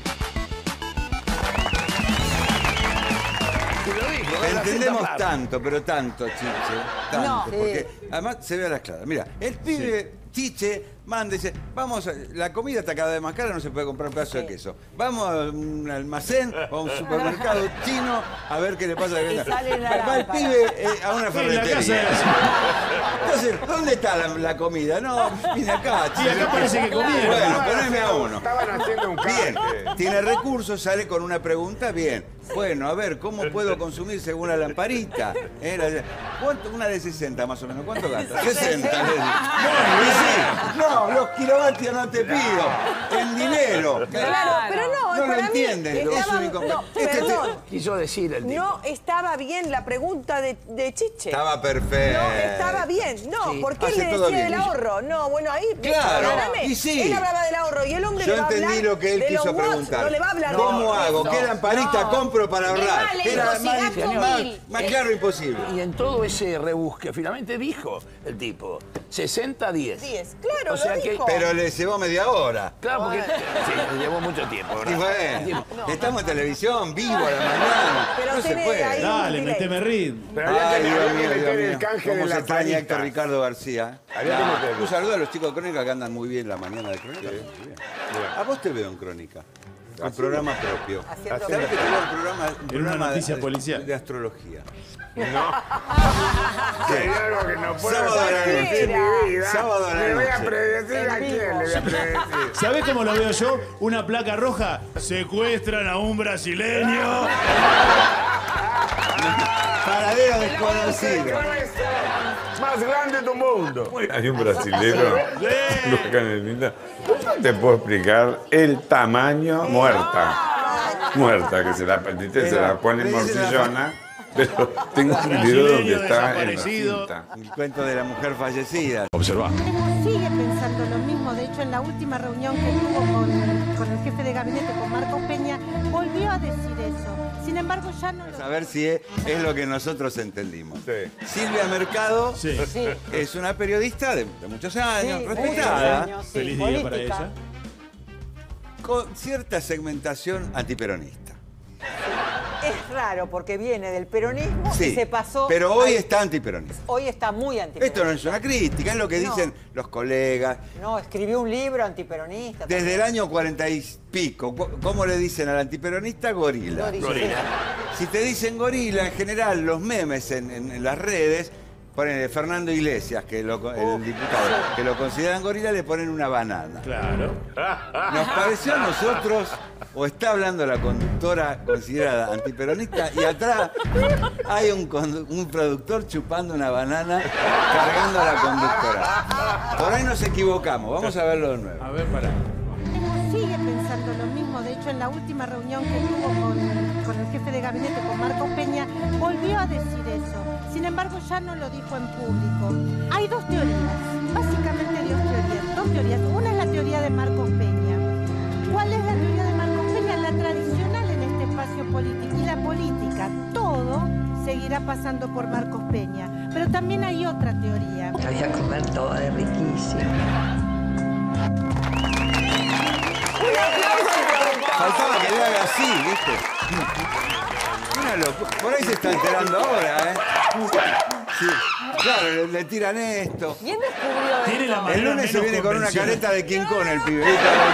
Entendemos tanto, pero tanto, Chiche. Tanto. No. Porque además se ve a las claras. Mira, el pibe, Chiche, manda y dice, vamos, a- la comida está cada vez más cara, no se puede comprar un pedazo de queso. Vamos a un almacén o a un supermercado chino a ver qué le pasa a la Y venta. sale la Va, va el lámpara. pibe eh, a una En la casa de ferretería. la- Entonces, ¿dónde está la, la comida? No, viene acá, Chiche. acá parece que comieron. Bueno, poneme a uno. Estaban haciendo un Bien, canje. tiene recursos, sale con una pregunta, bien. Bueno, a ver, ¿cómo puedo consumir según la lamparita? Eh, la- ¿cuánto? Una de sesenta más o menos, ¿cuánto gasta? sesenta. le digo. No, y sí, no, los kilovatios no te pido, en dinero. Claro, pero no, No lo para mí entienden, lo estaba- uso no, Este te- perdón, Quiso decir el tipo. no estaba bien la pregunta de, de Chiche. Estaba perfecto. No, estaba bien. No, Sí, porque él hace le todo decía bien. del ahorro. No, bueno, ahí... Claro, perdóname, y sí. Él hablaba del ahorro y el hombre Yo le va a entendí hablar lo que él de los quiso watts, preguntar. no le va a hablar de ¿Cómo los- hago? ¿Qué No, lamparita no. compro para ahorrar? vale, Era hijo, si más, gasto más- mil. más claro imposible. Y en todo ese rebusque, finalmente dijo el tipo, sesenta diez. diez, claro, O sea lo que- dijo. Pero le llevó media hora. Claro, porque sí, le llevó mucho tiempo, Y ¿verdad? bueno, estamos en televisión, vivo a la mañana. Pero No se tiene puede. ahí- Dale, meteme ritmo. Pero había Ay, que, Dios había que mío, Dios meter mío. el canje ¿Cómo de se la extraña panita. Héctor Ricardo García? Había que Ah, meterlo. un saludo a los chicos de Crónica que andan muy bien la mañana de Crónica. A vos te veo en Crónica. Un programa propio. Haciendo- ¿Sabes que tengo un programa, un Era una programa noticia de, policial. de astrología? No. Hay algo que no puedo Sábado a la predecir noche. en mi vida. Sábado a la Le voy a noche. predecir a quién le voy a predecir. ¿Sabés cómo lo veo yo? Una placa roja. Secuestran a un brasileño. Paradero desconocido. Más grande de tu mundo. Hay un brasilero, Lucas Canelita, no te puedo explicar el tamaño muerta. Muerta, que se la apetite, se la pone morcillona, pero tengo un video donde está en la cinta. El cuento de la mujer fallecida. Observa. Sigue pensando lo mismo. De hecho, en la última reunión que tuvo con, con el jefe de gabinete, con Marcos Peña, volvió a decir eso. Sin embargo, ya no lo... A ver si es, es lo que nosotros entendimos. Silvia Mercado Sí. Sí. es una periodista de, de muchos años, Sí, respetada, muchos años, sí. Feliz día para Política. ella. con cierta segmentación antiperonista. Es raro porque viene del peronismo Sí, y se pasó. pero hoy al- está antiperonista. Hoy está muy antiperonista. Esto no es una crítica, es lo que No. dicen los colegas. No, escribió un libro antiperonista. Desde el año cuarenta y pico, cu- ¿cómo le dicen al antiperonista? Gorila. Gorila. Gorila. Si te dicen gorila, en general, los memes en, en- en las redes, ponen Fernando Iglesias, que lo, el diputado, que lo consideran gorila, le ponen una banana. Claro. Nos pareció a nosotros, o está hablando la conductora considerada antiperonista, y atrás hay un, condu- un productor chupando una banana, cargando a la conductora. Por ahí nos equivocamos, vamos a verlo de nuevo. A ver, para. Sigue pensando lo mismo. De hecho, en la última reunión que tuvo con, con el jefe de gabinete, con Marcos Peña, volvió a decir eso. Sin embargo, ya no lo dijo en público. Hay dos teorías. Básicamente hay dos teorías. Dos teorías. Una es la teoría de Marcos Peña. ¿Cuál es la teoría de Marcos Peña? La tradicional en este espacio político. Y la política, todo seguirá pasando por Marcos Peña. Pero también hay otra teoría. La voy a comer toda, es riquísima. Faltaba que le haga así, ¿viste? Una locura. Por ahí se está enterando ahora, ¿eh? Sí. Claro, le, le tiran esto. ¿Quién descubrió Tiene la esto? manera El lunes se menos viene con una convencional. careta de King Kong el pibe.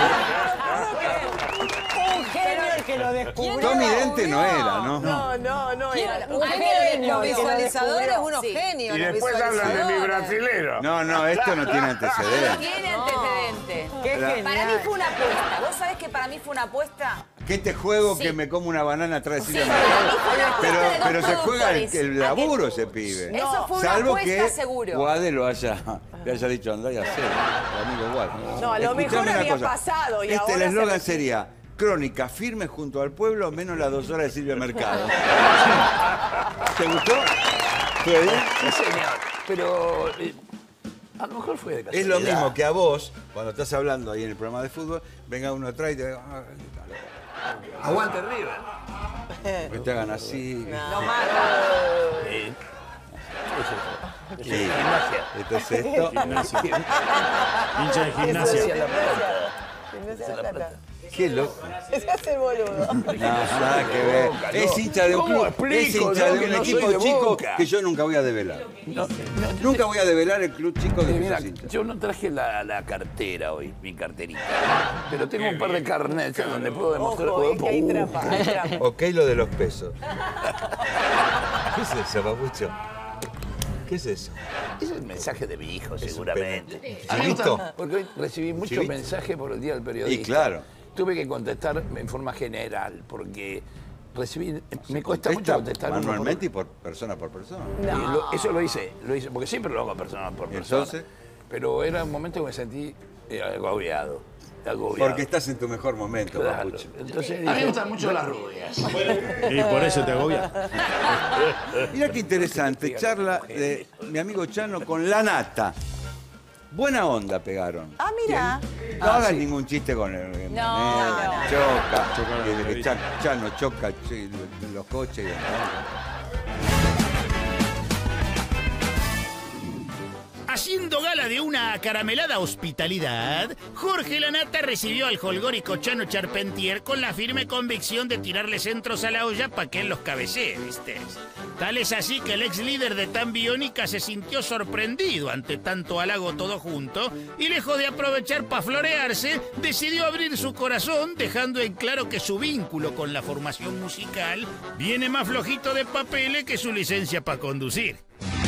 Un genio el que lo descubrió. Tommy Dente no era, ¿no? No, no, no era. Un Un genio genio, el que los lo visualizadores, descubrió. unos Sí. genios. Y los después hablan de mi visualizadores. brasilero. No, no, esto no tiene antecedentes. Tiene antecedente. Qué La- genial. Para mí fue una apuesta. ¿Vos sabés que para mí fue una apuesta? Que este juego Sí. que me como una banana atrás de Sí, Silvia para mí Mercado. fue una apuesta Pero, de dos pero se juega el, productores. el laburo ese pibe. Eso fue una Salvo apuesta que seguro. Guade lo haya, le haya dicho andá y hacer. Tu amigo Guade. No, a lo Escuchame mejor una había cosa. pasado y este, ahora el se eslogan repite. sería Crónica firme junto al pueblo, menos las dos horas de Silvia Mercado. ¿Te gustó? ¿Fue bien? Sí, señor. Pero eh, a lo mejor fue de Es casualidad. lo mismo que a vos, cuando estás hablando ahí en el programa de fútbol, venga uno atrás y te diga, "Ah, Aguante River. que te hagan así. No más. Eh, ¿Qué es esto? Sí. Gimnasia. Entonces esto. Hincha de Hacia gimnasia. la plata. Gimnasia de la Plata. Qué loco. Se hace el boludo. No, nada que ver. Boca, Es no. hincha de un ¿Cómo club. explico, Es hincha no, de que un no equipo soy de chico Boca? que yo nunca voy a develar. No, no, Nunca voy a develar el club chico de Eh, que mira, sos hincha. yo no traje la, la cartera hoy, mi carterita. Pero tengo un par de carnets donde puedo demostrar. Ojo, es que hay trampa, hay trampa. Ok, lo de los pesos. ¿Qué es eso, papucho? ¿Qué es eso? Es el mensaje de mi hijo, seguramente. penal. ¿Has visto? Porque hoy recibí muchos ¿Sí viste? mensajes por el Día del Periodista. Y claro. Tuve que contestar en forma general, porque recibí... Me cuesta mucho Contesta contestar uno por- manualmente y por persona por persona. Y lo- eso lo hice, lo hice, porque siempre lo hago persona por ¿Y persona. entonces? Pero era un momento que me sentí eh, agobiado, agobiado. Porque estás en tu mejor momento, Claro. papucho. Entonces A mí me dije, gustan mucho bueno, las rubias. Y por eso te agobias. Mira qué interesante, charla de mi amigo Chano con la nata. Buena onda pegaron. Ah, mira. No hagas ningún chiste con el No, Moneda, no. choca, Choca la y de que televisión. Cha- Chano choca sí, los coches. y- Haciendo gala de una acaramelada hospitalidad, Jorge Lanata recibió al holgórico Chano Charpentier con la firme convicción de tirarle centros a la olla para que él los cabecee, ¿viste? Tal es así que el ex líder de Tan Biónica se sintió sorprendido ante tanto halago todo junto y lejos de aprovechar para florearse, decidió abrir su corazón dejando en claro que su vínculo con la formación musical viene más flojito de papeles que su licencia para conducir.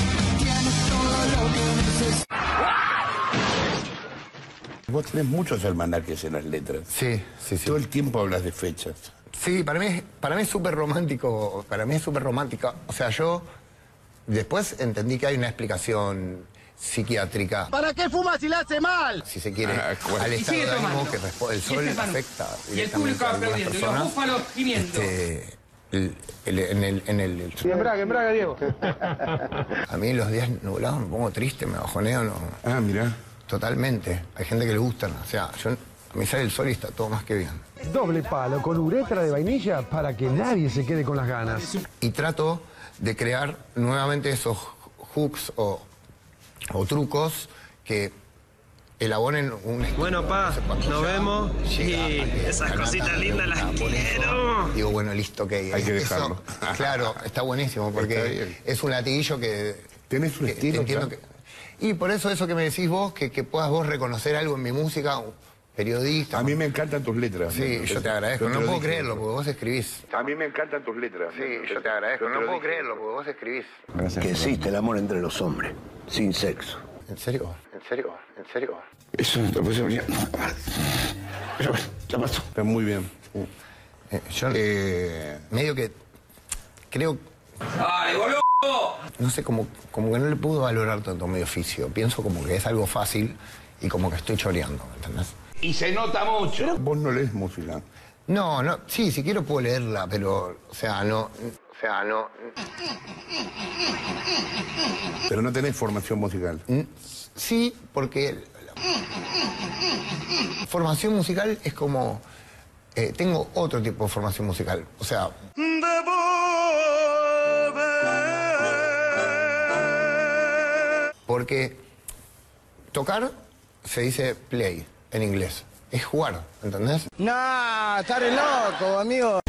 Vos tenés muchos almanaques en las letras. Sí, sí, sí. Todo el tiempo hablas de fechas. Sí, para mí, para mí es súper romántico, para mí es súper romántica. O sea, yo después entendí que hay una explicación psiquiátrica. ¿Para qué fuma si le hace mal? Si se quiere, Ah, bueno. al Y estado sigue de ánimo tomando. que responde. El Y sol Estefano. afecta Y el público directamente a va algunas perdiendo. Y los personas. búfalos gimiendo. Este, el- el- en el... En el, el- Y embrague, embrague, Diego. A mí los días nublados me pongo triste, me bajoneo, no. Ah, mirá. Totalmente. Hay gente que le gustan. O sea, yo, a mí sale el sol y está todo más que bien. Doble palo con uretra de vainilla para que nadie se quede con las ganas. Y trato de crear nuevamente esos hooks o, o trucos que elaboren un... Bueno, pa, nos vemos. Sí, esas cositas lindas las quiero. Digo, bueno, listo, ok. Hay que dejarlo. Claro, está buenísimo, Está porque bien. es un latiguillo que... ¿Tenés un que- estilo, que entiendo ya? que, y por eso eso que me decís vos, que, que puedas vos reconocer algo en mi música, periodista. A mí me encantan tus letras. Sí, yo te agradezco. Yo te No lo puedo dije. creerlo, porque vos escribís. A mí me encantan tus letras. Sí, yo te agradezco. No puedo creerlo, porque vos escribís. Que existe el amor entre los hombres, sin sexo. ¿En serio? ¿En serio? ¿En serio? Eso no te puede ser. Pero bueno, ya pasó. Está muy bien. Eh, yo medio que creo... ¡Dale, boludo! No sé, como, como que no le puedo valorar tanto mi oficio. Pienso como que es algo fácil y como que estoy choreando, ¿entendés? Y se nota mucho. Vos no lees música. No, no, sí, si quiero puedo leerla, pero, o sea, no, o sea, no... Pero no tenés formación musical. Mm, Sí, porque la formación musical es como... eh, tengo otro tipo de formación musical, o sea... Porque tocar se dice play en inglés, es jugar, ¿entendés? Nah, estar loco, amigo.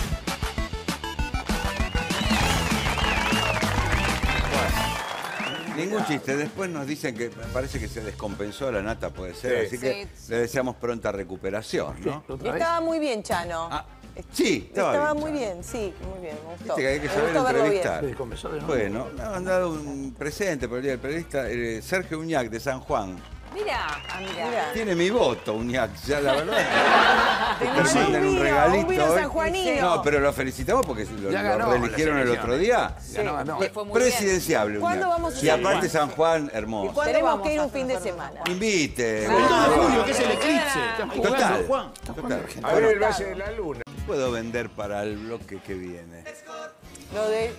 Ningún chiste. Después nos dicen que me parece que se descompensó la nata, puede ser. Sí. Así que Sí. le deseamos pronta recuperación, ¿no? Estaba muy bien, Chano. Sí, estaba, Estaba bien. muy bien, sí, muy bien, me gustó. Viste que hay que Me saber gustó verlo bien. entrevistar. Bueno, me han dado un presente por el Día del Periodista. eh, Sergio Uñac, de San Juan. Mira, ah, mira. Tiene mi voto, Uñac, ya la verdad. Te Tenés mandan un un vino, regalito un vino hoy. sanjuanino. No, pero lo felicitamos porque lo, Ya lo ganó reeligieron las el otro día. Sí. Ganó, ganó. Le fue muy Presidenciable, bien. ¿Cuándo Uñac. vamos a Y San aparte Juan? San Juan, ¿Y hermoso. cuándo Tenemos que ir un fin de semana? Invite. El dos de julio, que es el eclipse. Total. Juan. Total. A ver el Valle de la Luna. ¿Qué puedo vender para el bloque que viene? Lo de...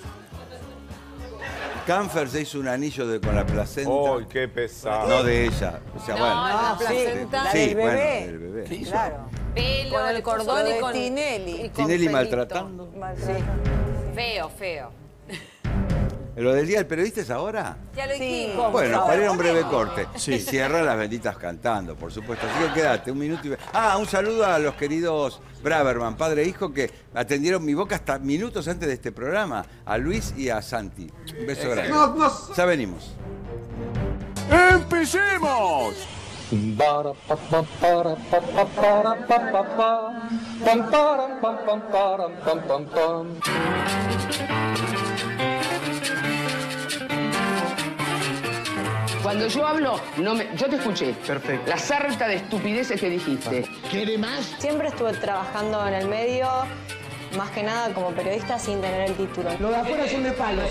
Canfer se hizo un anillo de, con la placenta. ¡Ay, qué pesado! No de ella. O sea, No, bueno. la placenta. Sí, ¿La del bueno, bebé? del bebé. ¿Qué hizo? Claro. Pelo, Con el le cordón puso y de con Tinelli. y con Tinelli pelito. maltratando. Feo, feo. ¿Lo del Día del Periodista es ahora? Ya lo dijimos. Bueno, para ir a un breve Ponemos. corte. Sí. Y cierra las benditas cantando, por supuesto. Así que quédate un minuto y... ve- Ah, un saludo a los queridos Braverman, padre e hijo, que atendieron mi boca hasta minutos antes de este programa. A Luis y a Santi. Un beso grande. No, no. Ya venimos. ¡Empecemos! Cuando yo hablo, no me, yo te escuché. Perfecto. La sarta de estupideces que dijiste. ¿Quiere más? Siempre estuve trabajando en el medio, más que nada como periodista sin tener el título. Lo de afuera son de palos.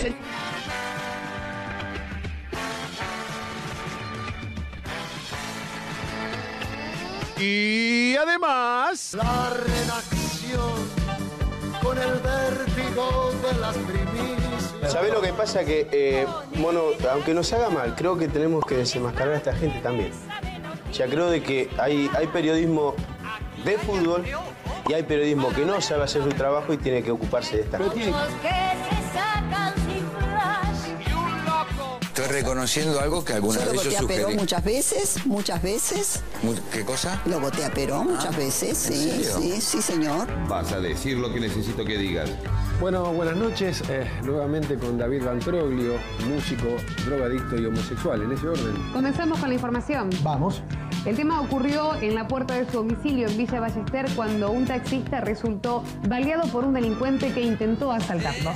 Y además... La redacción con el vértigo de las primicias. ¿Sabés lo que pasa? Que, eh, bueno, aunque nos haga mal, creo que tenemos que desenmascarar a esta gente también. Ya creo de que hay, hay periodismo de fútbol y hay periodismo que no sabe hacer su trabajo y tiene que ocuparse de estas cosas. Estoy reconociendo algo que alguna Yo lo vez yo voté a sugerí. Perón muchas veces, muchas veces. Mu- ¿Qué cosa? Lo voté a Perón muchas Ah, veces, ¿en sí, serio? sí, sí, señor. Vas a decir lo que necesito que digas. Bueno, buenas noches. Eh, nuevamente con David Bantroglio, músico, drogadicto y homosexual, en ese orden. Comenzamos con la información. Vamos. El tema ocurrió en la puerta de su domicilio en Villa Ballester cuando un taxista resultó baleado por un delincuente que intentó asaltarlo.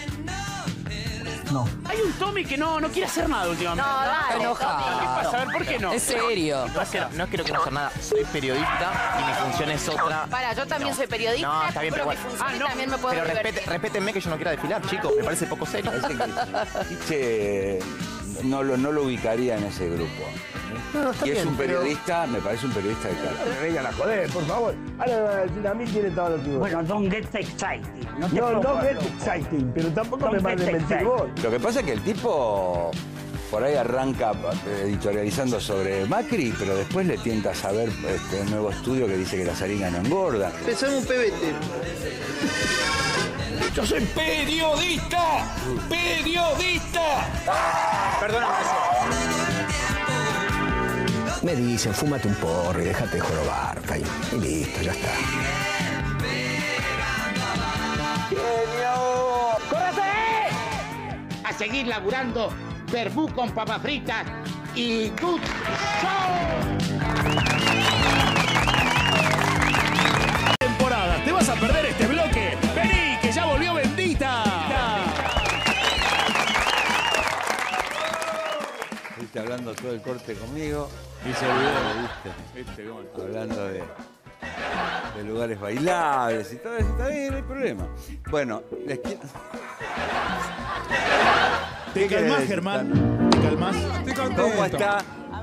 No. Hay un Tommy que no, no quiere hacer nada últimamente. No, dale, Está enojado. Tommy. ¿Qué pasa? A ver, ¿por qué no? Es serio. No es, que, no es que no quiero hacer nada. Soy periodista y mi función es otra. Para, yo también No. soy periodista, No, está bien, pero mi bueno. función Ah, no. también me puedo Pero divertir. respete- respétenme que yo no quiera desfilar, chicos. Me parece poco serio. Che, no lo, no lo ubicaría en ese grupo. No, no, está y es bien, un pero- periodista, me parece un periodista de No cara. me vengan a joder, por favor. Ahora me van a decir a mí quién estaba los tíos. Bueno, don't get excited. No, te No, no pongas get loco. exciting, pero tampoco Don't me van a get mentir excited. vos. Lo que pasa es que el tipo por ahí arranca eh, editorializando sobre Macri, pero después le tienta a saber este nuevo estudio que dice que la salina no engorda. Pensó en un pebete. Yo soy periodista. Periodista. Perdóname. Me dicen, fúmate un porro y déjate de jorobar, Caín. Y listo, ya está. A seguir laburando verbú con papas fritas y good show. Temporada, te vas a perder este bloque. Vení, que ya volvió Bendita. Estuviste hablando todo el corte conmigo. Hice el video. ¿Viste? Hablando de, de lugares bailables y todo eso. Está bien, no hay problema. Bueno, les quiero... Te ¿Qué querés calmás, decir, Germán. Te calmás. Estoy contento. ¿Cómo está?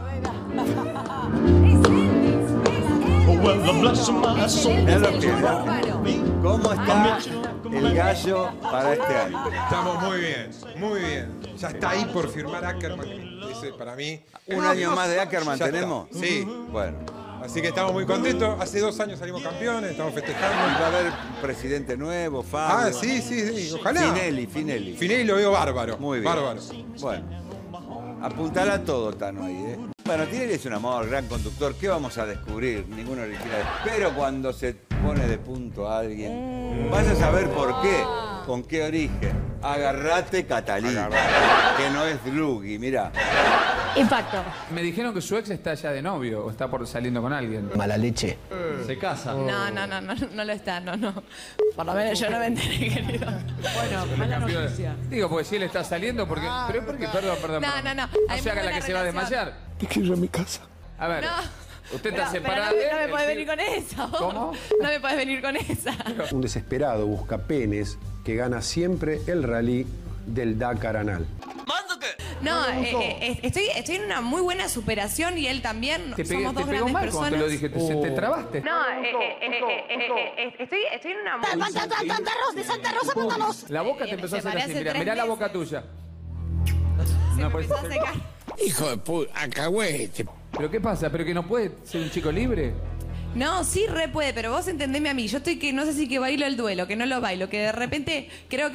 Mirá lo que era. ¿Cómo está el gallo para este año? Estamos muy bien, muy bien. Ya está ahí por firmar Ackerman. Ese para mí. ¿Un año más de Ackerman Ya está. tenemos? Sí. Bueno. Así que estamos muy contentos. Hace dos años salimos campeones, estamos festejando. Y va a haber presidente nuevo, Fabio. Ah, sí, sí, sí. Ojalá. Finelli, Finelli. Finelli lo veo bárbaro. Muy bien. Bárbaro. Bueno. Apuntala todo, Tano, ahí, ¿eh? Bueno, Tinelli es un amor, gran conductor. ¿Qué vamos a descubrir? Ninguna original. Pero cuando se pone de punto a alguien, vas a saber por qué, con qué origen. Agarrate Catalina, que no es Dlugi, mirá. Impacto. Me dijeron que su ex está ya de novio o está por saliendo con alguien. Mala leche. Se casa. No, no, no, no, no lo está, no, no. Por lo menos yo no me enteré, querido. Bueno, Le mala cambió de- noticia. Digo, porque si él está saliendo, porque. ¿Pero por qué? Perdón, perdón. No, perdón. no, no. No Hay se haga muy la que buena se va a relación. desmayar. Te quiero ir a mi casa. A ver. No. Usted Pero- está pero separado. no, me- no me ¿eh? podés El- venir con esa, vos. ¿Cómo? No me podés venir con esa. Un desesperado buscapenes que gana siempre el rally del Dakar Anal. No, eh, eh, estoy, estoy en una muy buena superación y él también. Te, pegué- Somos te dos pegó grandes mal personas. cuando te lo dije, te, se- te trabaste. No, eh, eh, eh, eh, eh, eh, estoy, estoy en una muy... Santa Rosa, de Santa Rosa, mándanos. La boca te empezó a se hacer paré así. hace Mirá, tres mirá la meses. boca tuya. Se No me puede empezó a ser. secar. Hijo de puta, acahuete. ¿Pero qué pasa? ¿Pero que no puede ser un chico libre? No, sí re puede, pero vos entendeme a mí. Yo estoy que no sé si que bailo el duelo, que no lo bailo, que de repente creo que...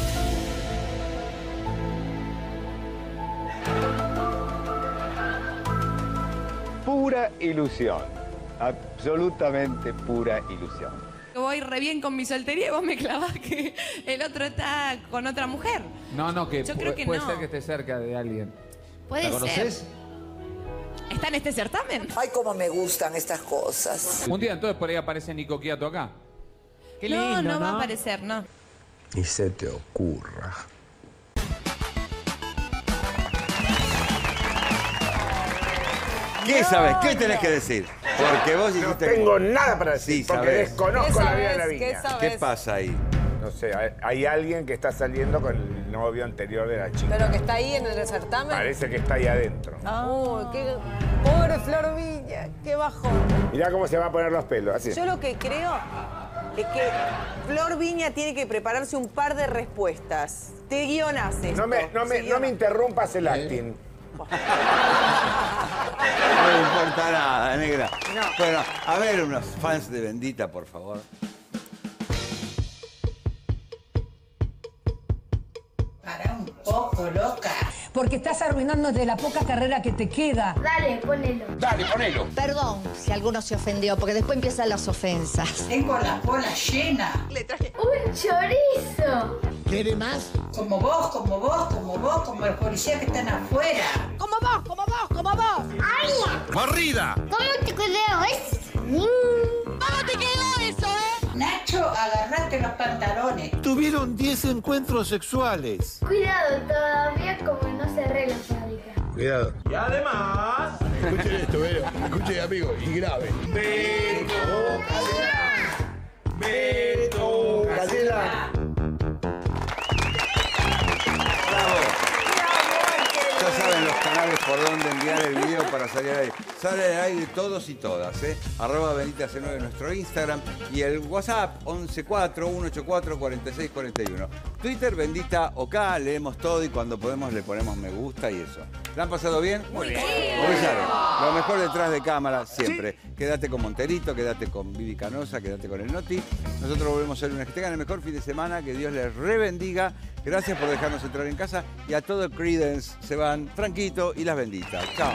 Pura ilusión. Absolutamente pura ilusión. voy re bien con mi soltería y vos me clavás que el otro está con otra mujer. No, no, que, Yo pu- creo que puede no. ser que esté cerca de alguien. Puede ¿La ser. conoces? ¿Está en este certamen? Ay, cómo me gustan estas cosas. Un día entonces por ahí aparece Nico Quiato acá. Qué lindo, no, no, va a ¿no? aparecer, no. Ni se te ocurra. ¿Qué sabes? ¿Qué tenés que decir? Porque vos dijiste... No tengo nada para decir, Sí, porque sabés. desconozco la vida de la viña. ¿Qué pasa ahí? No sé, hay, hay alguien que está saliendo con el novio anterior de la chica. Pero que está ahí en el certamen. Parece que está ahí adentro. Uy, qué pobre Flor Viña, qué bajón. Mirá cómo se va a poner los pelos, así. Yo lo que creo es que Flor Viña tiene que prepararse un par de respuestas. Te guionás esto. No me, no me, no me interrumpas el acting. No me importa nada, negra. Bueno, a ver, unos fans de Bendita, por favor. Para un poco, loca. porque estás arruinando de la poca carrera que te queda. Dale, ponelo. Dale, ponelo. Perdón si alguno se ofendió, porque después empiezan las ofensas. Tengo la cola llena. Le traje un chorizo. ¿Quiere más? Como vos, como vos, como vos, como los policías que están afuera. Como vos, como vos, como vos. ¡Ay! ¡Barrida! ¿Cómo te quedó eso? ¿Cómo te quedó eso, eh? Nacho, agarrate los pantalones. Tuvieron diez encuentros sexuales. Cuidado, todavía como no cerré la fábrica. Cuidado. Y además... Escuchen esto, veo. Escuchen, amigo, y grave. Beto Casella. Beto Casella. Ya saben los canales por donde enviar el video para salir al aire. Sale al aire todos y todas, ¿eh? Arroba Benita C nueve en nuestro Instagram y el WhatsApp once cuatro uno ocho cuatro cuatro seis cuatro uno. Twitter Bendita OK, leemos todo y cuando podemos le ponemos me gusta y eso. ¿La han pasado bien? Muy bien. Muy bien. Lo mejor detrás de cámara siempre. ¿Sí? Quédate con Monterito, quédate con Vivi Canosa, quédate con el Noti. Nosotros volvemos el lunes. Que tengan el mejor fin de semana, que Dios les rebendiga. Gracias por dejarnos entrar en casa y a todo el Creedence se van Franquito y las benditas. Chao.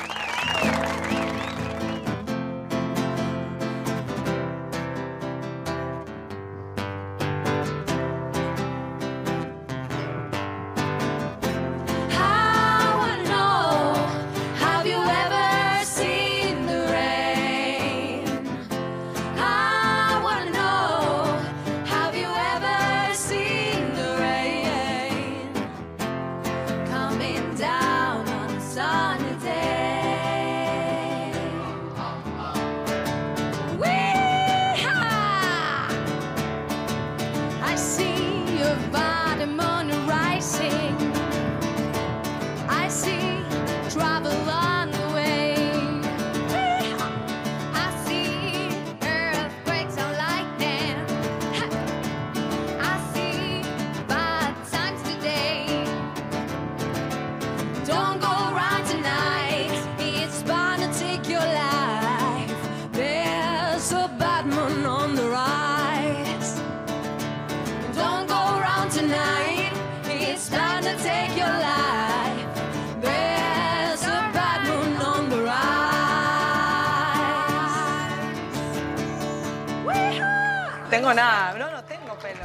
Tengo nada, no, no tengo pelo.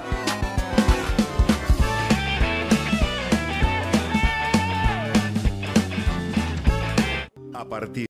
A partir